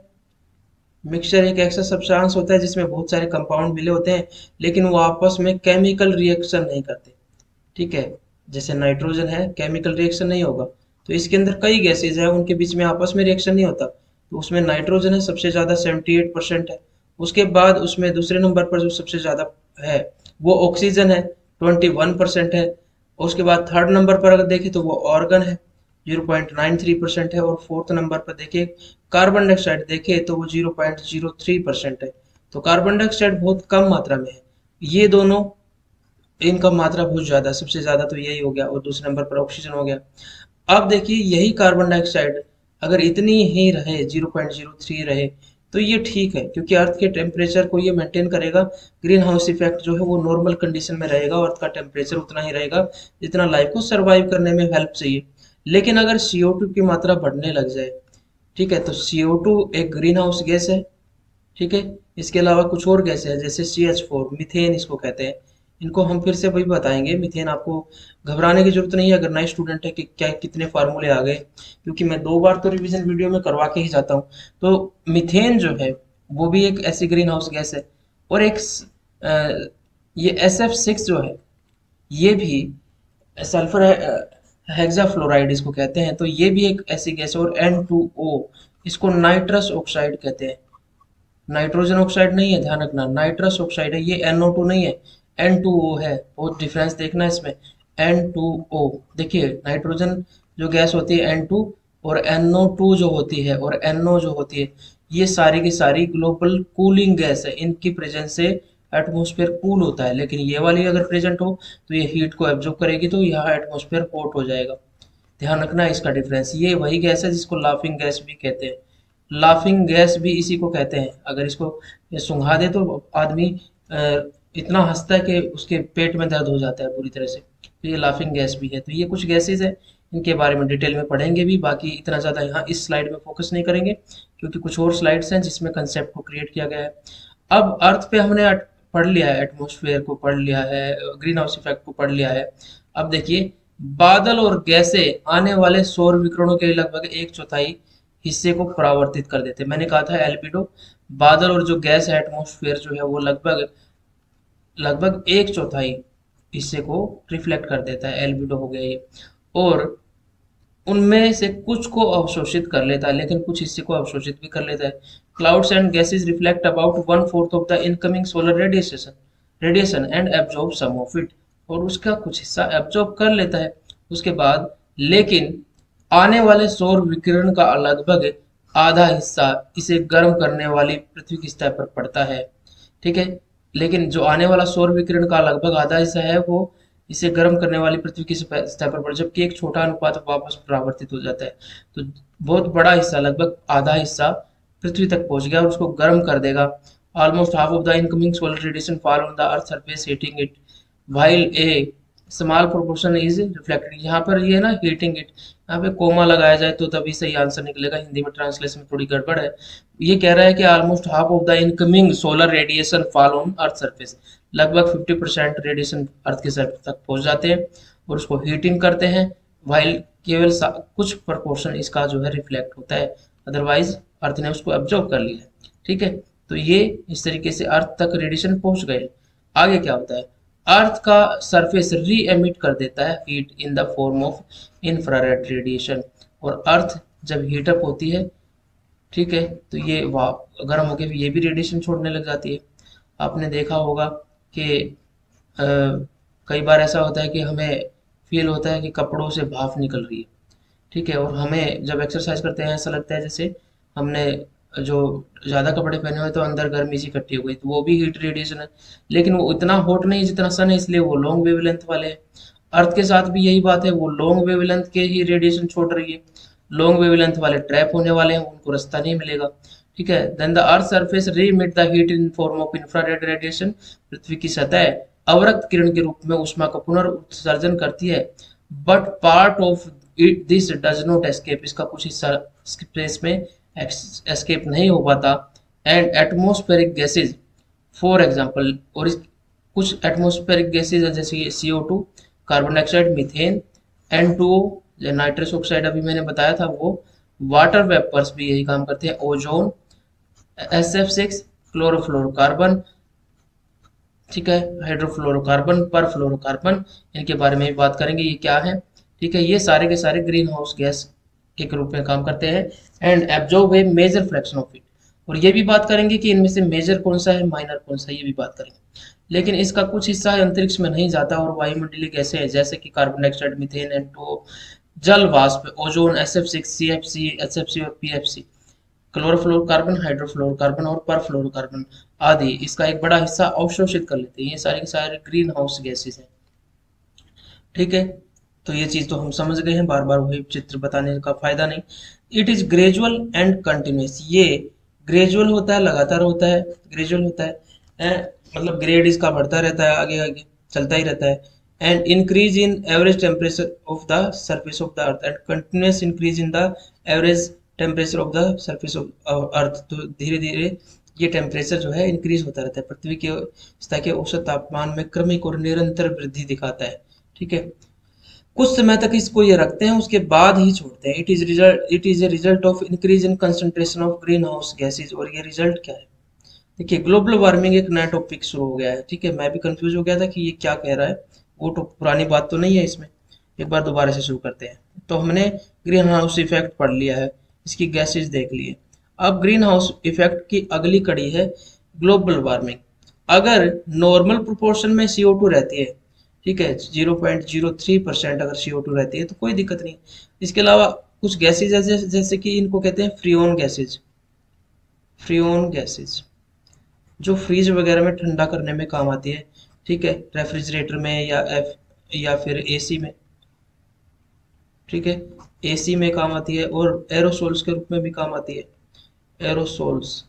मिक्सचर एक ऐसा सब्सटेंस होता है जिसमें बहुत सारे कंपाउंड मिले होते हैं, लेकिन वो आपस में केमिकल रिएक्शन नहीं करते। ठीक है, जैसे नाइट्रोजन है, केमिकल रिएक्शन नहीं होगा। तो इसके अंदर कई गैसेज हैं, उनके बीच में आपस में रिएक्शन नहीं होता। तो उसमें नाइट्रोजन है सबसे ज़्यादा, सेवेंटी एट परसेंट है। उसके बाद उसमें दूसरे नंबर पर जो सबसे ज़्यादा है वो ऑक्सीजन है, ट्वेंटी वन परसेंट है। उसके बाद थर्ड नंबर पर अगर देखें तो वो ऑर्गन है, zero point nine three percent है। और फोर्थ नंबर पर देखिए कार्बन डाइऑक्साइड देखें तो वो zero point zero three percent है। तो कार्बन डाइऑक्साइड बहुत कम मात्रा में है। ये दोनों, इनका मात्रा बहुत ज़्यादा, सबसे ज़्यादा तो यही हो गया, और दूसरे नंबर पर ऑक्सीजन हो गया। अब देखिए यही कार्बन डाइऑक्साइड अगर इतनी ही रहे, ज़ीरो पॉइंट ज़ीरो थ्री रहे, तो ये ठीक है, क्योंकि अर्थ के टेम्परेचर को ये मेंटेन करेगा। ग्रीन हाउस इफेक्ट जो है वो नॉर्मल कंडीशन में रहेगा, और अर्थ का टेम्परेचर उतना ही रहेगा जितना लाइफ को सर्वाइव करने में हेल्प चाहिए। लेकिन अगर सी ओ टू की मात्रा बढ़ने लग जाए, ठीक है, तो सी ओ टू एक ग्रीन हाउस गैस है। ठीक है, इसके अलावा कुछ और गैस है जैसे सी एच फोर, मीथेन इसको कहते हैं। इनको हम फिर से वही बताएंगे। मीथेन आपको घबराने की जरूरत नहीं है अगर नए स्टूडेंट है कि क्या कितने फार्मूले आ गए, क्योंकि मैं दो बार तो रिवीजन वीडियो में करवा के ही जाता हूँ। तो मीथेन जो है वो भी एक ऐसी ग्रीन हाउस गैस है। और एक अ, ये एस एफ सिक्स जो है ये भी सल्फर हेक्साफ्लोराइड इसको कहते हैं, तो ये भी एक ऐसी गैस है। और एन टू ओ, इसको नाइट्रस ऑक्साइड कहते हैं। नाइट्रोजन ऑक्साइड नहीं है, ध्यान रखना, नाइट्रस ऑक्साइड है ये, एन ओ टू नहीं है, एन टू ओ है। बहुत डिफरेंस देखना इसमें, एन टू ओ। देखिए नाइट्रोजन जो गैस होती है एन टू, और एन ओ टू जो होती है और एन ओ जो होती है, ये सारी की सारी ग्लोबल कूलिंग गैस है। इनकी प्रेजेंस से एटमॉस्फेयर कूल होता है, लेकिन ये वाली अगर प्रेजेंट हो तो ये हीट को एब्जॉर्ब करेगी, तो यहाँ एटमॉस्फेयर हॉट हो जाएगा। ध्यान रखना इसका डिफरेंस। ये वही गैस है जिसको लाफिंग गैस भी कहते हैं। लाफिंग गैस भी इसी को कहते हैं। अगर इसको ये सुंघा दे तो आदमी अ, इतना हंसता है कि उसके पेट में दर्द हो जाता है पूरी तरह से। तो ये लाफिंग गैस भी है। तो ये कुछ गैसेज है, इनके बारे में डिटेल में पढ़ेंगे भी। बाकी इतना ज़्यादा यहाँ इस स्लाइड में फोकस नहीं करेंगे, क्योंकि कुछ और स्लाइड्स हैं जिसमें कंसेप्ट को क्रिएट किया गया है। अब अर्थ पे हमने अट- पढ़ लिया है, एटमॉस्फेयर को पढ़ लिया है, ग्रीन हाउस इफेक्ट को पढ़ लिया है। अब देखिए बादल और गैसें आने वाले सौर विकिरणों के लगभग एक चौथाई हिस्से को परावर्तित कर देते हैं। मैंने कहा था एल्बिडो, बादल और जो गैस है एटमॉस्फेयर जो है वो लगभग लगभग एक चौथाई हिस्से को रिफ्लेक्ट कर देता है, एल्बिडो हो गया ये। और उनमें से कुछ को अवशोषित कर लेता है, लेकिन कुछ हिस्से को अवशोषित भी कर लेता है। Clouds and gases reflect about one fourth of the incoming solar radiation radiation and absorb some of it, और उसका कुछ हिस्सा एब्जॉर्ब कर लेता है उसके बाद। लेकिन आने वाले सौर विकिरण का लगभग आधा हिस्सा इसे गर्म करने वाली पृथ्वी की सतह पर पड़ता है। ठीक है, लेकिन जो आने वाला सौर विकिरण का लगभग आधा हिस्सा है वो इसे गर्म करने वाली पृथ्वी की सतह पर पड़, जबकि एक छोटा अनुपात वापस परावर्तित हो जाता है। तो बहुत बड़ा हिस्सा, लगभग आधा हिस्सा पृथ्वी तक पहुंच गया और उसको गर्म कर देगा। Almost half of the incoming solar radiation fall on the earth surface heating it while a small proportion is reflected. यहाँ पर ये ना हीटिंग इट, यहाँ पे कोमा लगाया जाए तो तभी सही आंसर निकलेगा। हिंदी में ट्रांसलेशन में थोड़ी गड़बड़ है। ये कह रहा है कि almost half of the incoming solar radiation fall on earth surface, लगभग फिफ्टी परसेंट रेडिएशन अर्थ के सरफेस तक पहुंच जाते हैं और उसको हीटिंग करते हैं, वाइल केवल कुछ प्रपोर्शन इसका जो है रिफ्लेक्ट होता है, अदरवाइज अर्थ ने उसको एब्जॉर्ब कर लिया है। ठीक है, तो ये इस तरीके से अर्थ तक रेडिएशन पहुंच गए। आगे क्या होता है, अर्थ का सरफेस री एमिट कर देता है heat in the form of infrared radiation, और अर्थ जब हीटअप होती है, ठीक है, तो ये गर्म होकर ये भी रेडिएशन छोड़ने लग जाती है। आपने देखा होगा कि कई बार ऐसा होता है कि हमें फील होता है कि कपड़ों से भाप निकल रही है, ठीक है, और हमें जब एक्सरसाइज करते हैं ऐसा लगता है जैसे हमने जो ज़्यादा कपड़े पहने हुए तो अंदर गर्मी सी इकट्ठी हो गई, तो वो भी हीट रेडिएशन है। लेकिन वो इतना हॉट नहीं जितना सन है, इसलिए वो लॉन्ग वेवलेंथ वाले हैं। अर्थ के साथ भी यही बात है, वो लॉन्ग वेवलेंथ के ही रेडिएशन छोड़ रही है। लॉन्ग वेवलेंथ वाले ट्रैप होने वाले हैं, उनको रास्ता नहीं मिलेगा, ठीक है। Then the earth surface reemit the heat in form of infrared radiation. पृथ्वी की सतह अवरक्त किरण के रूप में ऊष्मा का पुनर्उत्सर्जन करती है, but part of it this does not escape. इसका कुछ हिस्सा स्पेस में एस्केप नहीं हो पाता। And atmospheric gases for example, और इस कुछ एटमॉस्फेरिक गैसेज जैसे C O two, carbon dioxide, methane, N two O, nitrous oxide अभी मैंने बताया था वो, वाटर वेपर्स भी यही काम करते हैं, ozone, S F six, chlorofluorocarbon, ठीक है, हाइड्रोफ्लोरोकार्बन, परफ्लोरोकार्बन, इनके बारे में भी बात करेंगे ये क्या है, ठीक है। ये सारे के सारे ग्रीन हाउस गैस के रूप में काम करते हैं and absorb a major fraction of it. और ये भी बात करेंगे कि इनमें से मेजर कौन सा है, माइनर कौन सा है, ये भी बात करेंगे। लेकिन इसका कुछ हिस्सा अंतरिक्ष में नहीं जाता और वायुमंडलीय गैसें हैं जैसे कि carbon dioxide, methane, N two O, जल वाष्प, ozone, S F six, C F C, H F C और P F C, chlorofluorocarbon, hydrofluorocarbon और परफ्लोरोकार्बन आदि इसका एक बड़ा हिस्सा अवशोषित कर लेते हैं। ये सारे के सारे ग्रीन हाउस गैसेज हैं, ठीक है। तो ये चीज तो हम समझ गए हैं, बार बार वही चित्र बताने का फायदा नहीं। It is gradual and continuous. ये ग्रेजुअल होता है, लगातार होता है, ग्रेजुअल होता है, ए, मतलब ग्रेड इसका बढ़ता रहता है, आगे आगे चलता ही रहता है। And increase in average temperature of the surface of the earth and continuous increase in the average temperature of the surface of earth. तो धीरे धीरे ये टेम्परेचर जो है इंक्रीज होता रहता है, पृथ्वी के सतह के औसत तापमान में क्रमिक और निरंतर वृद्धि दिखाता है, ठीक है। कुछ समय तक इसको ये रखते हैं, उसके बाद ही छोड़ते हैं। It is result it is a result of increase in concentration of green house gases. और ये रिजल्ट क्या है, देखिए ग्लोबल वार्मिंग एक नया टॉपिक शुरू हो गया है, ठीक है। मैं भी कंफ्यूज हो गया था कि ये क्या कह रहा है, वो तो पुरानी बात तो नहीं है इसमें। एक बार दोबारा से शुरू करते हैं। तो हमने ग्रीन हाउस इफेक्ट पढ़ लिया है, इसकी गैसेज देख लिए। अब ग्रीन हाउस इफेक्ट की अगली कड़ी है ग्लोबल वार्मिंग। अगर नॉर्मल प्रोपोर्शन में सी ओ टू रहती है, ठीक है, zero point zero three percent अगर सी ओ टू रहती है तो कोई दिक्कत नहीं। इसके अलावा कुछ गैसेज जैसे जैसे कि इनको कहते हैं फ्रीओन गैसेज। फ्रीओन गैसेज जो फ्रीज वगैरह में ठंडा करने में काम आती है, ठीक है, रेफ्रिजरेटर में या एफ या फिर एसी में, ठीक है, एसी में काम आती है और एरोसोल्स के रूप में भी काम आती है। एरोसोल्स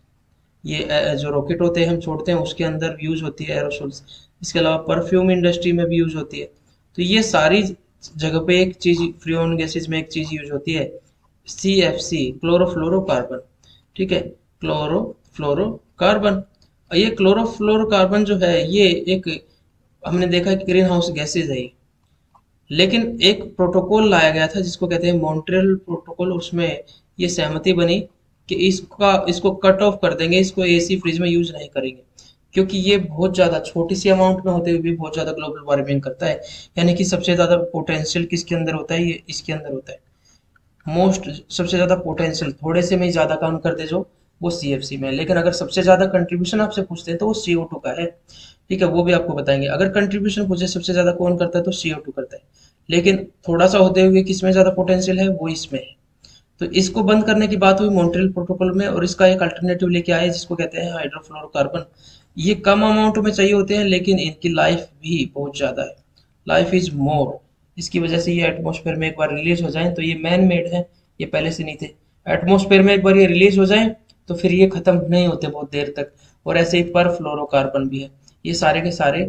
ये जो रॉकेट होते हैं हम छोड़ते हैं उसके अंदर यूज होती है एरोसोल्स। इसके अलावा परफ्यूम इंडस्ट्री में भी यूज होती है। तो ये सारी जगह पे एक चीज फ्रीओन गैसेज में एक चीज यूज होती है, सी एफ सी, क्लोरोफ्लोरोकार्बन, ठीक है, क्लोरोफ्लोरोकार्बन। ये क्लोरोफ्लोरोकार्बन जो है ये एक हमने देखा कि ग्रीन हाउस गैसेज है, लेकिन एक प्रोटोकॉल लाया गया था जिसको कहते हैं मॉन्ट्रियल प्रोटोकॉल। उसमें ये सहमति बनी कि इसका इसको कट ऑफ कर देंगे, इसको एसी फ्रिज में यूज नहीं करेंगे, क्योंकि ये बहुत ज़्यादा छोटी सी अमाउंट में होते हुए भी बहुत ज़्यादा ग्लोबल वार्मिंग करता है। यानी कि सबसे ज़्यादा पोटेंशियल किसके अंदर होता है, ये इसके अंदर होता है। मोस्ट सबसे ज़्यादा पोटेंशियल थोड़े से में ही ज़्यादा काम करते जो वो सी एफ सी में। लेकिन अगर सबसे ज़्यादा कंट्रीब्यूशन आपसे पूछते हैं तो वो सी ओ टू का है, ठीक है, वो भी आपको बताएंगे। अगर कंट्रीब्यूशन पूछे सबसे ज़्यादा कौन करता है तो सी ओ टू करता है, लेकिन थोड़ा सा होते हुए किसमें ज़्यादा पोटेंशियल है, वो इसमें है। तो इसको बंद करने की बात हुई मॉन्ट्रियल प्रोटोकॉल में, और इसका एक अल्टरनेटिव लेके आए जिसको कहते हैं हाइड्रोफ्लोरोकार्बन। ये कम अमाउंट में चाहिए होते हैं लेकिन इनकी लाइफ भी बहुत ज़्यादा है, लाइफ इज मोर। इसकी वजह से ये एटमॉस्फेयर में एक बार रिलीज हो जाए तो ये मैन मेड है, ये पहले से नहीं थे। एटमॉस्फेयर में एक बार ये रिलीज हो जाए तो फिर ये खत्म नहीं होते बहुत देर तक। और ऐसे ही पर फ्लोरोकार्बन भी है। ये सारे के सारे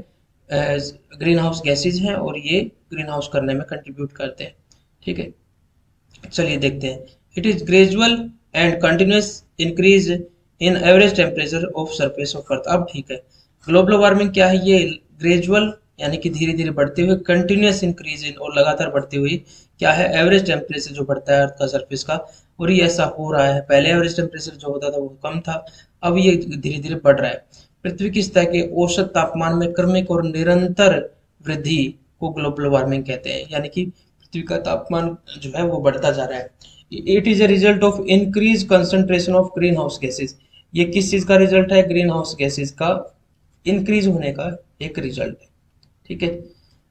ग्रीन हाउस गैसेज हैं और ये ग्रीन हाउस करने में कंट्रीब्यूट करते हैं, ठीक है। चलिए देखते हैं। It is gradual and continuous increase in average temperature of surface of earth. अब ठीक है, ग्लोबल वार्मिंग क्या है, ये ग्रेजुअल यानी कि धीरे धीरे बढ़ते हुए, कंटिन्यूस इंक्रीज इन और लगातार बढ़ती हुई क्या है, एवरेज टेम्परेचर जो बढ़ता है अर्थ का सरफेस का। और ये ऐसा हो रहा है, पहले एवरेज टेम्परेचर जो होता था वो कम था, अब ये धीरे धीरे बढ़ रहा है। पृथ्वी की सतह के औसत तापमान में क्रमिक और निरंतर वृद्धि को ग्लोबल वार्मिंग कहते हैं। यानी कि पृथ्वी का तापमान जो है वो बढ़ता जा रहा है। It is a result of increase concentration of green house gases. ये किस चीज का रिजल्ट है, ग्रीन हाउस गैसेज का इंक्रीज होने का एक रिजल्ट है, ठीक है।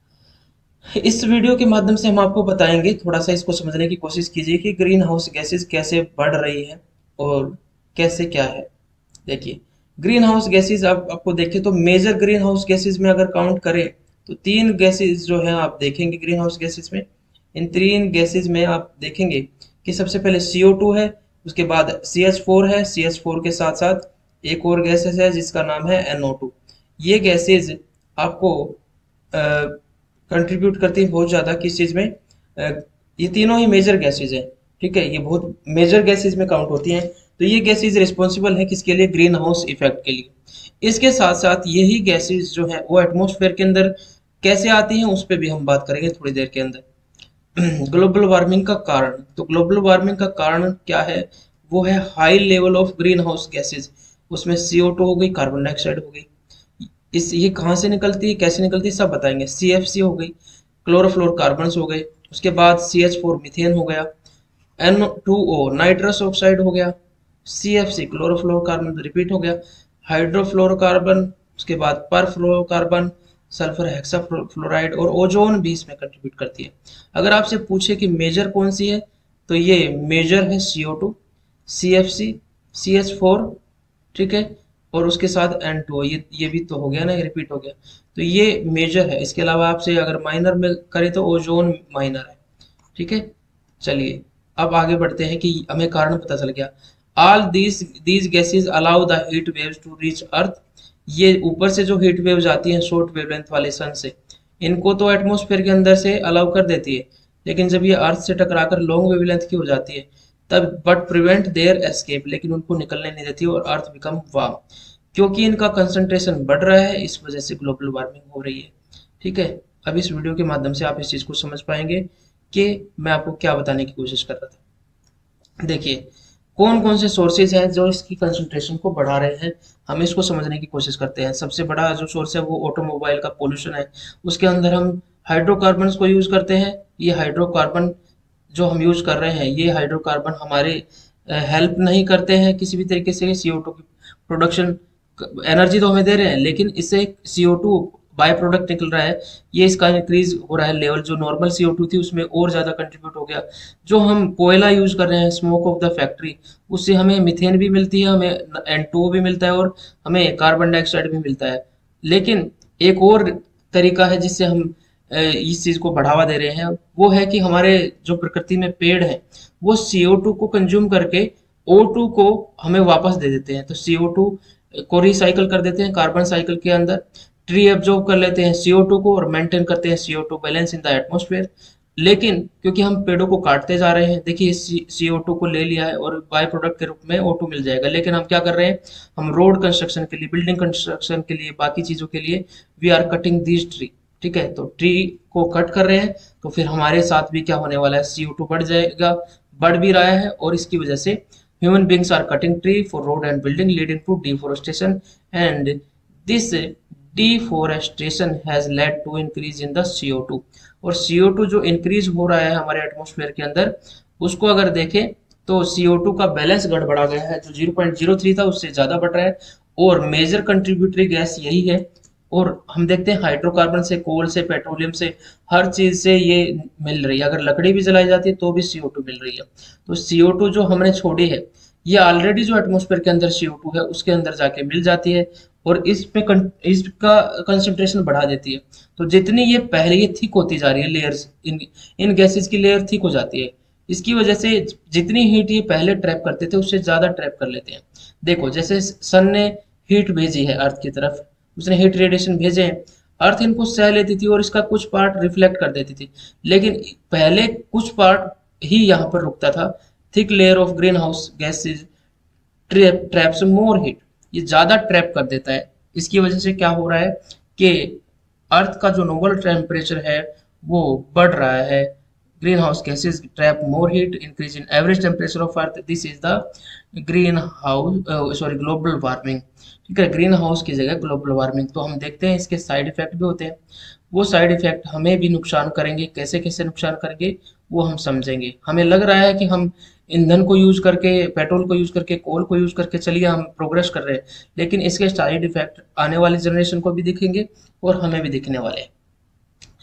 इस वीडियो के माध्यम से हम आपको बताएंगे, थोड़ा सा इसको समझने की कोशिश कीजिए कि ग्रीन हाउस गैसेज कैसे बढ़ रही है और कैसे क्या है। देखिए, ग्रीन हाउस गैसेज आप आपको देखें तो मेजर ग्रीन हाउस गैसेज में अगर काउंट करें तो तीन गैसेज जो है आप देखेंगे ग्रीन हाउस गैसेज में। इन तीन गैसेज में आप देखेंगे कि सबसे पहले सी ओ टू है, उसके बाद सी एच फोर है, सी एच फोर के साथ साथ एक और गैसेज है जिसका नाम है एन ओ टू। ये गैसेज आपको कंट्रीब्यूट करती है बहुत ज़्यादा किस चीज़ में, अ, ये तीनों ही मेजर गैसेज हैं। ठीक है, ये बहुत मेजर गैसेज में काउंट होती हैं। तो ये गैसेज रिस्पॉन्सिबल है किसके लिए, ग्रीन हाउस इफेक्ट के लिए। इसके साथ साथ यही गैसेज जो है वो एटमॉस्फेयर के अंदर कैसे आती हैं उस पर भी हम बात करेंगे थोड़ी देर के अंदर। ग्लोबल वार्मिंग का कारण, तो ग्लोबल वार्मिंग का कारण क्या है, वो है high level of green house gases. उसमें सी ओ टू हो गई, कार्बन डाइऑक्साइड हो गई। इस ये कहाँ से निकलती है, कैसे निकलती है, सब बताएंगे। सी एफ सी हो गई, क्लोरोफ्लोरोकार्बन हो गए, उसके बाद सी एच फोर मीथेन हो गया, N two O nitrous oxide हो गया, C F C chlorofluorocarbon repeat हो गया, हाइड्रोफ्लोरोकार्बन, उसके बाद परफ्लोरोकार्बन, सल्फर हेक्साफ्लोराइड और ओजोन भी इसमें कंट्रीब्यूट करती है। अगर आपसे पूछे कि मेजर कौन सी है तो ये मेजर है C O two, C F C, C H four, ठीक है, और उसके साथ एन टू, ये ये भी तो हो गया ना, ये रिपीट हो गया। तो ये मेजर है। इसके अलावा आपसे अगर माइनर में करें तो ओजोन माइनर है। ठीक है, चलिए अब आगे बढ़ते हैं कि हमें कारण पता चल गया। All these these gases allow the heat waves to reach earth. ये ऊपर से जो हीट वेव्स आती हैं शॉर्ट वेवलेंथ वाले सन से, इनको तो एटमॉस्फेयर के अंदर से अलाउ कर देती है, लेकिन जब ये अर्थ से टकराकर लॉन्ग वेवलेंथ की हो जाती है तब बट प्रिवेंट देयर एस्केप, लेकिन उनको निकलने नहीं देती और अर्थ बिकम वार्म। क्योंकि इनका कंसंट्रेशन बढ़ रहा है इस वजह से ग्लोबल वार्मिंग हो रही है। ठीक है, अब इस वीडियो के माध्यम से आप इस चीज़ को समझ पाएंगे कि मैं आपको क्या बताने की कोशिश कर रहा था। देखिए, कौन कौन से सोर्सेज हैं जो इसकी कंसंट्रेशन को बढ़ा रहे हैं, हम इसको समझने की कोशिश करते हैं। सबसे बड़ा जो सोर्स है वो ऑटोमोबाइल का पोल्यूशन है। उसके अंदर हम हाइड्रोकार्बन को यूज करते हैं। ये हाइड्रोकार्बन जो हम यूज कर रहे हैं, ये हाइड्रोकार्बन हमारे हेल्प नहीं करते हैं किसी भी तरीके से सी ओ टू की प्रोडक्शन। एनर्जी तो हमें दे रहे हैं, लेकिन इससे C O two by product निकल रहा है, ये इसका इंक्रीज हो रहा है लेवल। जो नॉर्मल सी ओ टू थी उसमें और ज़्यादा कंट्रीब्यूट हो गया। जो हम कोयला यूज कर रहे हैं, स्मोक ऑफ द फैक्ट्री, उससे हमें मीथेन भी मिलती है, हमें एन टू ओ भी मिलता है और हमें कार्बन डाइऑक्साइड भी मिलता है। लेकिन एक और तरीका है जिससे हम अ, इस चीज़ को बढ़ावा दे रहे हैं, वो है कि हमारे जो प्रकृति में पेड़ हैं वो सी ओ टू को कंज्यूम करके ओ टू को हमें वापस दे देते हैं। तो सी ओ टू को रिसाइकल कर देते हैं कार्बन साइकिल के अंदर। ट्री एब्जॉर्ब कर लेते हैं सी ओ टू को और मेंटेन करते हैं C O two balance in the atmosphere. लेकिन क्योंकि हम पेड़ों को काटते जा रहे हैं, देखिए सी ओ टू को ले लिया है और बाय प्रोडक्ट के रूप में ओ टू मिल जाएगा, लेकिन हम क्या कर रहे हैं, हम रोड कंस्ट्रक्शन के लिए, बिल्डिंग कंस्ट्रक्शन के लिए, बाकी चीज़ों के लिए we are cutting this tree. ठीक है, तो ट्री को कट कर रहे हैं तो फिर हमारे साथ भी क्या होने वाला है, सी ओ टू बढ़ जाएगा, बढ़ भी रहा है। और इसकी वजह से human beings are cutting tree for road and building leading to deforestation and this deforestation has led to increase in the C O two. और सी ओ टू जो इंक्रीज हो रहा है हमारे एटमॉस्फेयर के अंदर, उसको अगर देखें तो सी ओ टू का बैलेंस गड़बड़ा गया है। जो ज़ीरो पॉइंट ज़ीरो थ्री था उससे ज़्यादा बढ़ रहा है और मेजर कंट्रीब्यूटरी गैस यही है। और हम देखते हैं हाइड्रोकार्बन से, कोल से, पेट्रोलियम से, हर चीज से ये मिल रही है। अगर लकड़ी भी जलाई जाती है तो भी सी ओ टू मिल रही है। तो सी ओ टू जो हमने छोड़ी है, ये ऑलरेडी जो एटमॉस्फेयर के अंदर सी ओ टू है उसके अंदर जाके मिल जाती है और इसमें इसका कंसंट्रेशन बढ़ा देती है। तो जितनी ये पहले ये थिक होती जा रही है लेयर्स, इन इन गैसेस की लेयर थिक हो जाती है। इसकी वजह से जितनी हीट ये पहले ट्रैप करते थे उससे ज्यादा ट्रैप कर लेते हैं। देखो, जैसे सन ने हीट भेजी है अर्थ की तरफ, उसने हीट रेडिएशन भेजे हैं, अर्थ इनको सह लेती थी और इसका कुछ पार्ट रिफ्लेक्ट कर देती थी। लेकिन पहले कुछ पार्ट ही यहाँ पर रुकता था। Thick layer of green house gases trap traps more heat, ये ज्यादा ट्रैप कर देता है। इसकी वजह से क्या हो रहा है कि अर्थ का जो नोबल टेम्परेचर है वो बढ़ रहा है। Green house gases trap more heat, increase in average temperature of earth, this is the green house sorry global warming. ठीक है, ग्रीन हाउस की जगह ग्लोबल वार्मिंग। तो हम देखते हैं इसके साइड इफेक्ट भी होते हैं। वो साइड इफेक्ट हमें भी नुकसान करेंगे, कैसे कैसे नुकसान करेंगे वो हम समझेंगे। हमें लग रहा है कि हम ईंधन को यूज करके, पेट्रोल को यूज करके, कोल को यूज करके चलिए हम प्रोग्रेस कर रहे हैं, लेकिन इसके साइड इफेक्ट आने वाली जनरेशन को भी दिखेंगे और हमें भी दिखने वाले हैं।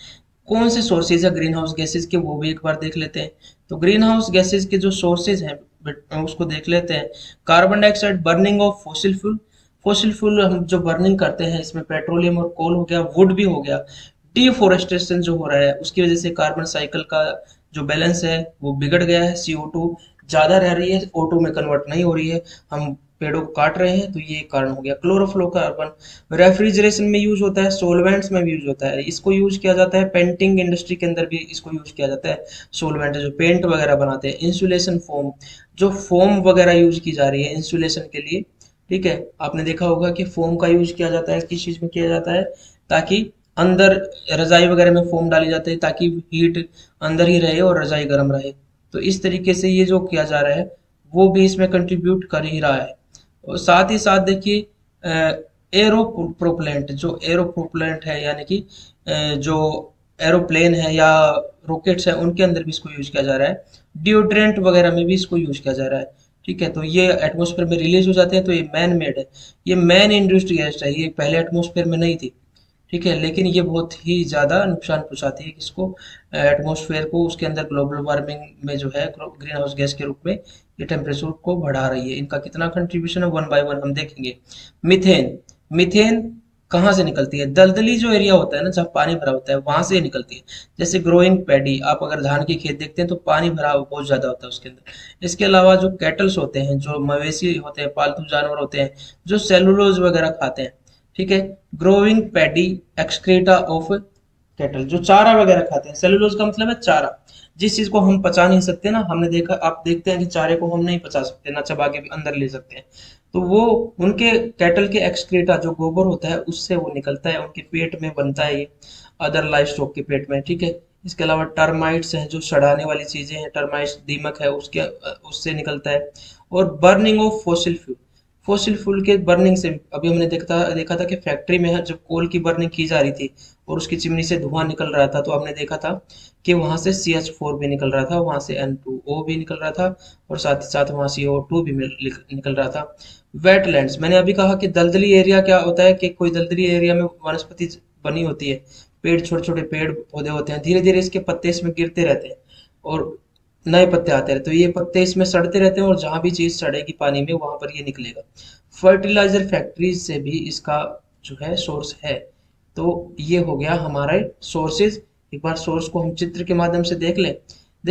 कौन से सोर्सेज है ग्रीन हाउस गैसेज के, वो भी एक बार देख लेते हैं। तो ग्रीन हाउस गैसेज के जो सोर्सेज हैं उसको देख लेते हैं। Carbon dioxide, burning of fossil fuel, fossil fuel हम जो बर्निंग करते हैं इसमें पेट्रोलियम और कोल हो गया, वुड भी हो गया। डिफोरेस्टेशन जो हो रहा है उसकी वजह से कार्बन साइकिल का जो बैलेंस है वो बिगड़ गया है, सी ओ टू ज्यादा रह रही है, ओ टू में कन्वर्ट नहीं हो रही है, हम पेड़ों को काट रहे हैं, तो ये कारण हो गया। क्लोरोफ्लोरोकार्बन रेफ्रिजरेशन में यूज होता है, सोलवेंट्स में भी यूज होता है, इसको यूज किया जाता है पेंटिंग इंडस्ट्री के अंदर भी इसको यूज किया जाता है। सोलवेंट जो पेंट वगैरह बनाते हैं। इंसुलेशन फोम, जो फोम वगैरह यूज की जा रही है इंसुलेशन के लिए, ठीक है, आपने देखा होगा कि फोम का यूज किया जाता है, किस चीज में किया जाता है, ताकि अंदर रजाई वगैरह में फोम डाली जाती है ताकि हीट अंदर ही रहे और रजाई गर्म रहे। तो इस तरीके से ये जो किया जा रहा है वो भी इसमें कंट्रीब्यूट कर ही रहा है। और साथ ही साथ देखिए एरो प्रोपलेंट, जो एरो प्रोपलेंट है यानी कि अ, जो एरोप्लेन है या रॉकेट्स है उनके अंदर भी इसको यूज किया जा रहा है। डिओड्रेंट वगैरह में भी इसको यूज किया जा रहा है, ठीक है। तो ये एटमॉस्फेयर में रिलीज हो जाते हैं, तो ये मैन मेड है, ये मैन इंडस्ट्रियलिस्ट है, ये पहले एटमॉस्फेयर में नहीं थी, ठीक है। लेकिन ये बहुत ही ज्यादा नुकसान पहुंचाती है किसको, एटमॉस्फेयर को, उसके अंदर ग्लोबल वार्मिंग में जो है ग्रीन हाउस गैस के रूप में ये टेम्परेचर को बढ़ा रही है। इनका कितना कंट्रीब्यूशन है वन बाय वन हम देखेंगे। मीथेन, मीथेन कहाँ से निकलती है, दलदली जो एरिया होता है ना जहाँ पानी भरा होता है वहां से निकलती है। जैसे ग्रोइंग पैडी, आप अगर धान की खेत देखते हैं तो पानी भरा बहुत ज्यादा होता है उसके अंदर। इसके अलावा जो कैटल्स होते हैं, जो मवेशी होते हैं, पालतू जानवर होते हैं, जो सेलुलोज वगैरह खाते हैं, ठीक है। Growing paddy excreta of cattle, जो चारा वगैरह खाते हैं, सेलुलोज का मतलब है चारा, जिस चीज को हम पचा नहीं सकते ना, हमने देखा, आप देखते हैं कि चारे को हम नहीं पचा सकते ना, चबा के भी अंदर ले सकते हैं, तो वो उनके कैटल के एक्सक्रीटा जो गोबर होता है उससे वो निकलता है, उनके पेट में बनता है ये, अदर लाइफ स्टॉक के पेट में, ठीक है। इसके अलावा टर्माइट्स हैं, जो सड़ाने वाली चीजें हैं, टर्माइट्स दीमक है उसके उससे निकलता है। और burning of fossil fuel, fossil fuel के बर्निंग से अभी हमने देखा देखा था कि फैक्ट्री में जब कोल की बर्निंग की जा रही थी और उसकी चिमनी से धुआं निकल रहा था, तो आपने देखा था कि वहां से सी एच फोर भी निकल रहा था, वहां से एन टू ओ भी निकल रहा था, और साथ ही साथ वहां सी ओ टू भी निकल रहा था। वेटलैंड्स, मैंने अभी कहा कि दलदली एरिया क्या होता है, कि कोई दलदली एरिया में वनस्पति बनी होती है, पेड़, छोटे छोटे पेड़ पौधे होते हैं, धीरे धीरे इसके पत्ते इसमें गिरते रहते हैं और नए पत्ते आते रहते हैं, तो ये पत्ते इसमें सड़ते रहते हैं और जहां भी चीज सड़ेगी पानी में वहां पर ये निकलेगा। फर्टिलाइजर फैक्ट्रीज से भी इसका जो है सोर्स है। तो ये हो गया हमारा सोर्सेज। एक बार सोर्स को हम चित्र के माध्यम से देख लें।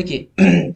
देखिए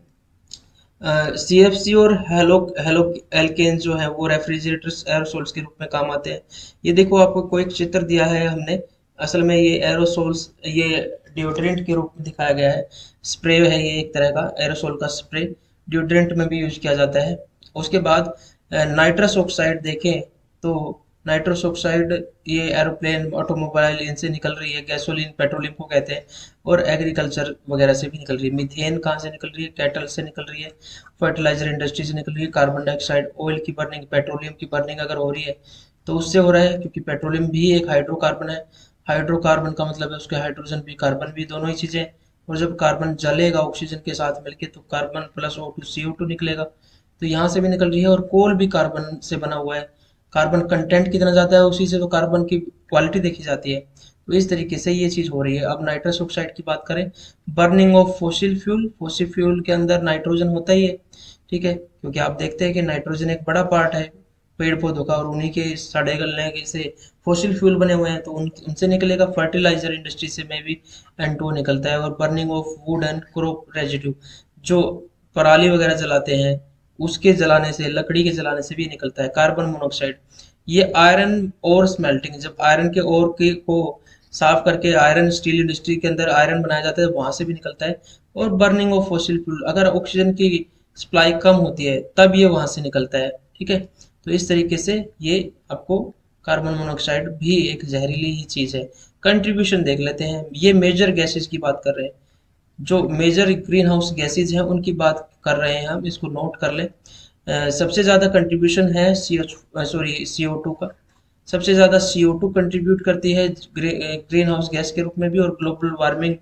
सी एफ सी और हेलो हेलो एल्केन जो है वो रेफ्रिजरेटर्स एरोसोल्स के रूप में काम आते हैं। ये देखो आपको कोई एक चित्र दिया है हमने, असल में ये एरोसोल्स, ये डिओड्रेंट के रूप में दिखाया गया है, स्प्रे है ये एक तरह का एरोसोल का स्प्रे, डिओड्रेंट में भी यूज किया जाता है। उसके बाद नाइट्रस ऑक्साइड देखें तो नाइट्रस ऑक्साइड ये एरोप्लेन, ऑटोमोबाइल, इनसे निकल रही है, गैसोलीन, पेट्रोलियम को कहते हैं, और एग्रीकल्चर वगैरह से भी निकल रही है। मीथेन कहाँ से निकल रही है, कैटल से निकल रही है, फर्टिलाइजर इंडस्ट्री से निकल रही है। कार्बन डाइऑक्साइड, ऑयल की बर्निंग, पेट्रोलियम की बर्निंग अगर हो रही है तो उससे हो रहा है, क्योंकि पेट्रोलियम भी एक हाइड्रोकार्बन है। हाइड्रोकार्बन का मतलब है उसके हाइड्रोजन भी कार्बन भी दोनों ही चीजें, और जब कार्बन जलेगा ऑक्सीजन के साथ मिलके तो carbon plus O two C O two निकलेगा, तो यहाँ से भी निकल रही है। और कोल भी कार्बन से बना हुआ है, कार्बन कंटेंट कितना जाता है उसी से तो कार्बन की क्वालिटी देखी जाती है। तो इस तरीके से ये चीज हो रही है। अब नाइट्रस ऑक्साइड की बात करें, burning of fossil fuel, fossil fuel के अंदर नाइट्रोजन होता ही है, ठीक है, क्योंकि आप देखते हैं कि नाइट्रोजन एक बड़ा पार्ट है पेड़ पौधों का, और उन्हीं के सड़े गलने से फोसिल फ्यूल बने हुए हैं, तो उन उनसे निकलेगा। फर्टिलाइजर इंडस्ट्री से में भी एन टू ओ निकलता है। और burning of wood and crop residue, जो पराली वगैरह जलाते हैं उसके जलाने से, लकड़ी के जलाने से भी निकलता है कार्बन मोनोऑक्साइड। ये आयरन और स्मेल्टिंग, जब आयरन के ओर के को साफ करके आयरन स्टील इंडस्ट्री के अंदर आयरन बनाया जाता है वहां से भी निकलता है। और बर्निंग ऑफ फॉसिल फ्यूल, अगर ऑक्सीजन की सप्लाई कम होती है तब ये वहां से निकलता है, ठीक है। तो इस तरीके से ये आपको कार्बन मोनोऑक्साइड भी एक जहरीली ही चीज है। कंट्रीब्यूशन देख लेते हैं, ये मेजर गैसेज की बात कर रहे हैं, जो मेजर ग्रीन हाउस गैसेज हैं उनकी बात कर रहे हैं हम, इसको नोट कर लें। अ, सबसे ज्यादा कंट्रीब्यूशन है C H sorry C O two का, सबसे ज्यादा सी ओ टू कंट्रीब्यूट करती है ग्रीन हाउस गैस के रूप में भी और ग्लोबल वार्मिंग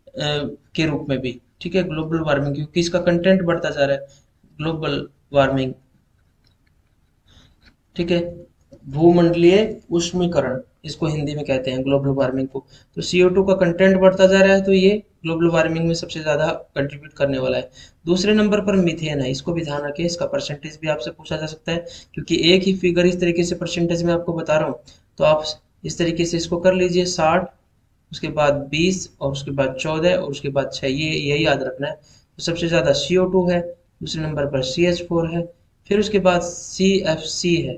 के रूप में भी, ठीक है। ग्लोबल वार्मिंग क्योंकि इसका कंटेंट बढ़ता जा रहा है, ग्लोबल वार्मिंग, ठीक है। भूमंडलीय उष्मीकरण, इसको हिंदी में कहते हैं ग्लोबल वार्मिंग को। तो सी ओ टू का कंटेंट बढ़ता जा रहा है, तो ये ग्लोबल वार्मिंग में सबसे ज़्यादा कंट्रीब्यूट करने वाला है। दूसरे नंबर पर मीथेन है, इसको भी ध्यान रखिए, इसका परसेंटेज भी आपसे पूछा जा सकता है, क्योंकि एक ही फिगर इस तरीके से परसेंटेज में आपको बता रहा हूँ, तो आप इस तरीके से इसको कर लीजिए, साठ, उसके बाद बीस, और उसके बाद चौदह, और उसके बाद छः, ये यही याद रखना है। तो सबसे ज़्यादा सी ओ टू है, दूसरे नंबर पर सी एच फोर है, फिर उसके बाद सी एफ सी है,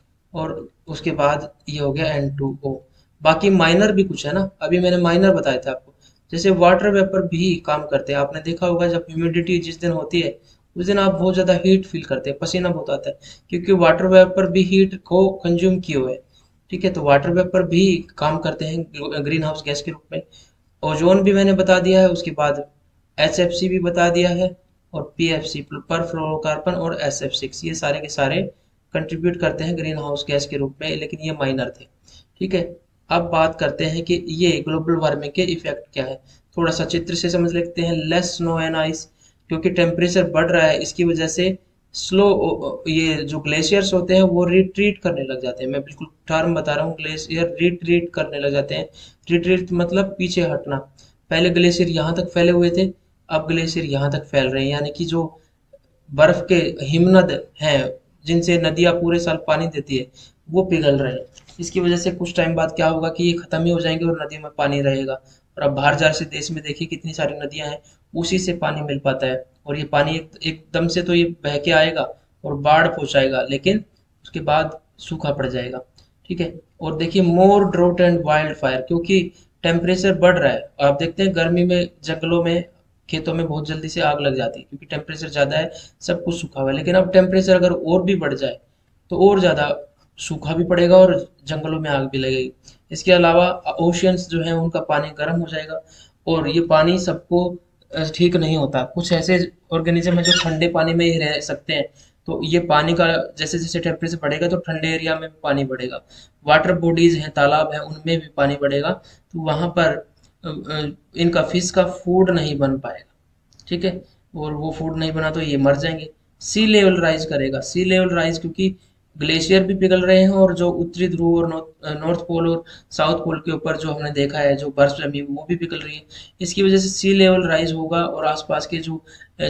और उसके बाद ये हो गया एन टू ओ। बाकी माइनर भी कुछ है ना, अभी मैंने माइनर बताए थे आपको, जैसे वाटर वेपर भी काम करते हैं। आपने देखा होगा जब ह्यूमिडिटी जिस दिन होती है उस दिन आप बहुत ज़्यादा हीट फील करते हैं, पसीना बहुत आता है, क्योंकि वाटर वेपर भी हीट को कंज्यूम किए हुए है। ठीक है, तो वाटर वेपर भी काम करते हैं ग्रीन हाउस गैस के रूप में। ओजोन भी मैंने बता दिया है, उसके बाद एच एफ सी भी बता दिया है, और पी एफ सी पर फ्लोरोकार्बन और एस एफ सिक्स, ये सारे के सारे कंट्रीब्यूट करते हैं ग्रीन हाउस गैस के रूप में, लेकिन ये माइनर थे। ठीक है, अब बात करते हैं कि ये ग्लोबल वार्मिंग के इफेक्ट क्या है। थोड़ा सा चित्र से समझ लेते हैं। लेस स्नो एंड आइस, क्योंकि टेम्परेचर बढ़ रहा है, इसकी वजह से स्लो, ये जो ग्लेशियर्स होते हैं वो रिट्रीट करने लग जाते हैं। मैं बिल्कुल टर्म बता रहा हूँ, ग्लेशियर रिट्रीट करने लग जाते हैं। रिट्रीट मतलब पीछे हटना। पहले ग्लेशियर यहाँ तक फैले हुए थे, अब ग्लेशियर यहाँ तक फैल रहे हैं, यानी कि जो बर्फ के हिमनद हैं जिनसे नदियाँ पूरे साल पानी देती है वो पिघल रहे हैं। इसकी वजह से कुछ टाइम बाद क्या होगा कि ये खत्म ही हो जाएंगे और नदियों में पानी रहेगा। और अब बाहर जैसे देश में देखिए कितनी सारी नदियां हैं, उसी से पानी मिल पाता है, और ये पानी एक, एकदम से तो ये बह के आएगा और बाढ़ पहुंचाएगा, लेकिन उसके बाद सूखा पड़ जाएगा। ठीक है, और देखिए more drought and wildfire, क्योंकि टेम्परेचर बढ़ रहा है, और आप देखते हैं गर्मी में जंगलों में, खेतों में बहुत जल्दी से आग लग जाती है, क्योंकि टेम्परेचर ज़्यादा है, सब कुछ सूखा हुआ है। लेकिन अब टेम्परेचर अगर और भी बढ़ जाए तो और ज़्यादा सूखा भी पड़ेगा और जंगलों में आग भी लगेगी। इसके अलावा ओशियंस जो है उनका पानी गर्म हो जाएगा, और ये पानी सबको अ, ठीक नहीं होता। कुछ ऐसे ऑर्गेनिज्म है जो ठंडे पानी में ही रह सकते हैं, तो ये पानी का जैसे जैसे टेम्परेचर बढ़ेगा तो ठंडे एरिया में भी पानी बढ़ेगा। वाटर बॉडीज हैं, तालाब है, उनमें भी पानी बढ़ेगा, तो वहाँ पर अ, अ, इनका फिश का फूड नहीं बन पाएगा। ठीक है, और वो फूड नहीं बना तो ये मर जाएंगे। सी लेवल राइज करेगा, सी लेवल राइज क्योंकि ग्लेशियर भी पिघल रहे हैं, और जो उत्तरी ध्रुव और नॉर्थ नॉर्थ पोल और साउथ पोल के ऊपर जो हमने देखा है जो बर्फ जमी वो भी पिघल रही है। इसकी वजह से सी लेवल राइज होगा, और आसपास के जो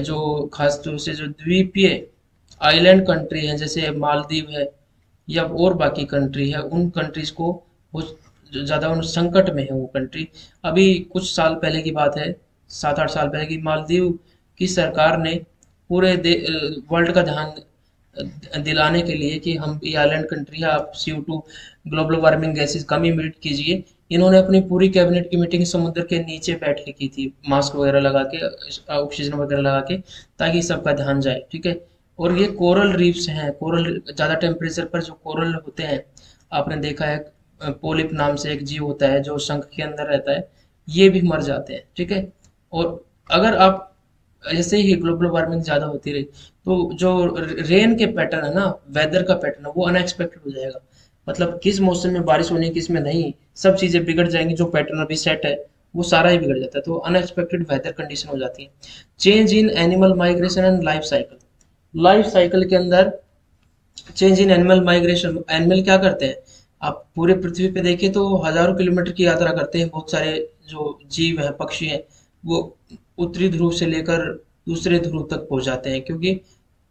जो खास तौर से जो द्वीपीय आइलैंड कंट्री है जैसे मालदीव है या और बाकी कंट्री है, उन कंट्रीज को बहुत ज़्यादा उन संकट में है वो कंट्री। अभी कुछ साल पहले की बात है, सात आठ साल पहले की, मालदीव की सरकार ने पूरे वर्ल्ड का ध्यान दिलाने के लिए कि हम ये आइलैंड कंट्री है, आप C O two global warming gases कम इमिट कीजिए, इन्होंने अपनी पूरी कैबिनेट की मीटिंग समुद्र के नीचे बैठ के की थी, मास्क वगैरह लगा के, ऑक्सीजन वगैरह लगा के, ताकि सबका ध्यान जाए। ठीक है, और ये कोरल रीफ्स हैं, कोरल ज़्यादा टेम्परेचर पर जो कोरल होते हैं, आपने देखा है पोलिप नाम से एक जीव होता है जो शंख के अंदर रहता है, ये भी मर जाते हैं। ठीक है, और अगर आप ऐसे ही ग्लोबल वार्मिंग ज़्यादा होती रही तो जो रेन के पैटर्न है ना, वेदर का पैटर्न है, वो अनएक्सपेक्टेड हो जाएगा। मतलब किस मौसम में बारिश होनी है किस में नहीं, सब चीज़ें बिगड़ जाएंगी। जो पैटर्न अभी सेट है वो सारा ही बिगड़ जाता है, तो अनएक्सपेक्टेड वेदर कंडीशन हो जाती है। Change in animal migration and life cycle, life cycle के अंदर change in animal migration, animal क्या करते हैं, आप पूरे पृथ्वी पे देखिए तो हजारों किलोमीटर की यात्रा करते हैं। बहुत सारे जो जीव हैं, पक्षी हैं, वो उत्तरी ध्रुव से लेकर दूसरे ध्रुव तक पहुंच जाते हैं, क्योंकि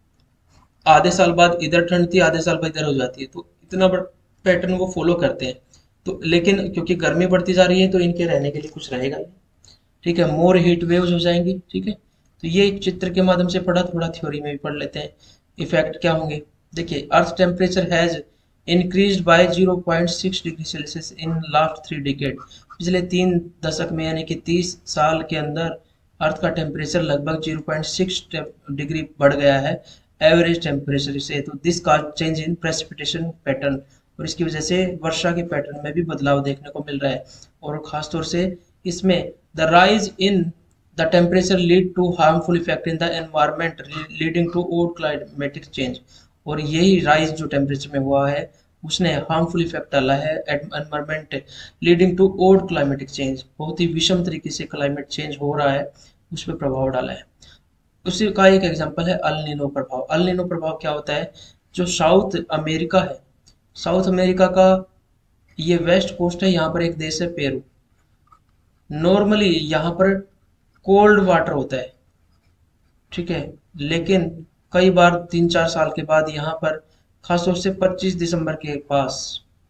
आधे साल बाद इधर ठंड थी, आधे साल बाद इधर हो जाती है, तो इतना बड़ा पैटर्न वो फॉलो करते हैं। तो लेकिन क्योंकि गर्मी बढ़ती जा रही है तो इनके रहने के लिए कुछ रहेगा नहीं। ठीक है, मोर हीट वेव्स हो जाएंगी। ठीक है, तो ये एक चित्र के माध्यम से पढ़ा, थोड़ा थ्योरी में भी पढ़ लेते हैं। इफेक्ट क्या होंगे, देखिए earth temperature has increased by zero point six degree Celsius in last three decade, पिछले तीन दशक में यानी कि तीस साल के अंदर अर्थ का टेम्परेचर लगभग ज़ीरो पॉइंट सिक्स डिग्री बढ़ गया है एवरेज टेम्परेचर से। तो this cause change in precipitation pattern, और इसकी वजह से वर्षा के पैटर्न में भी बदलाव देखने को मिल रहा है। और खासतौर से इसमें the rise in the temperature lead to harmful effect in the environment leading to odd climatic change, और यही राइज जो टेम्परेचर में हुआ है उसने हार्मफुल इफेक्ट डाला है environment leading to odd climatic change, बहुत ही विषम तरीके से क्लाइमेट चेंज हो रहा है, उस पर प्रभाव डाला है। उसी का एक एग्जांपल है अल नीनो प्रभाव। अल नीनो प्रभाव क्या होता है, जो साउथ अमेरिका है, साउथ अमेरिका का ये वेस्ट कोस्ट है, यहाँ पर एक देश है पेरू। नॉर्मली यहाँ पर कोल्ड वाटर होता है, ठीक है, लेकिन कई बार तीन चार साल के बाद यहाँ पर खासतौर से पच्चीस दिसंबर के पास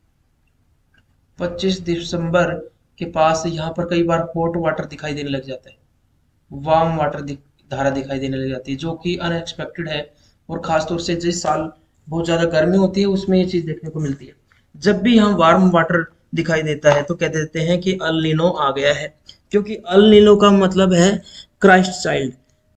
पच्चीस दिसंबर के पास यहाँ पर कई बार हॉट वाटर दिखाई देने लग जाता है, वार्म वाटर दि, धारा दिखाई देने लग जाती है, जो कि अनएक्सपेक्टेड है। और खासतौर से जिस साल बहुत ज़्यादा गर्मी होती है उसमें ये चीज़ देखने को मिलती है। जब भी हम वार्म वाटर दिखाई देता है तो कह देते हैं कि अल नीनो आ गया है, क्योंकि अल नीनो का मतलब है क्राइस्ट चाइल्ड।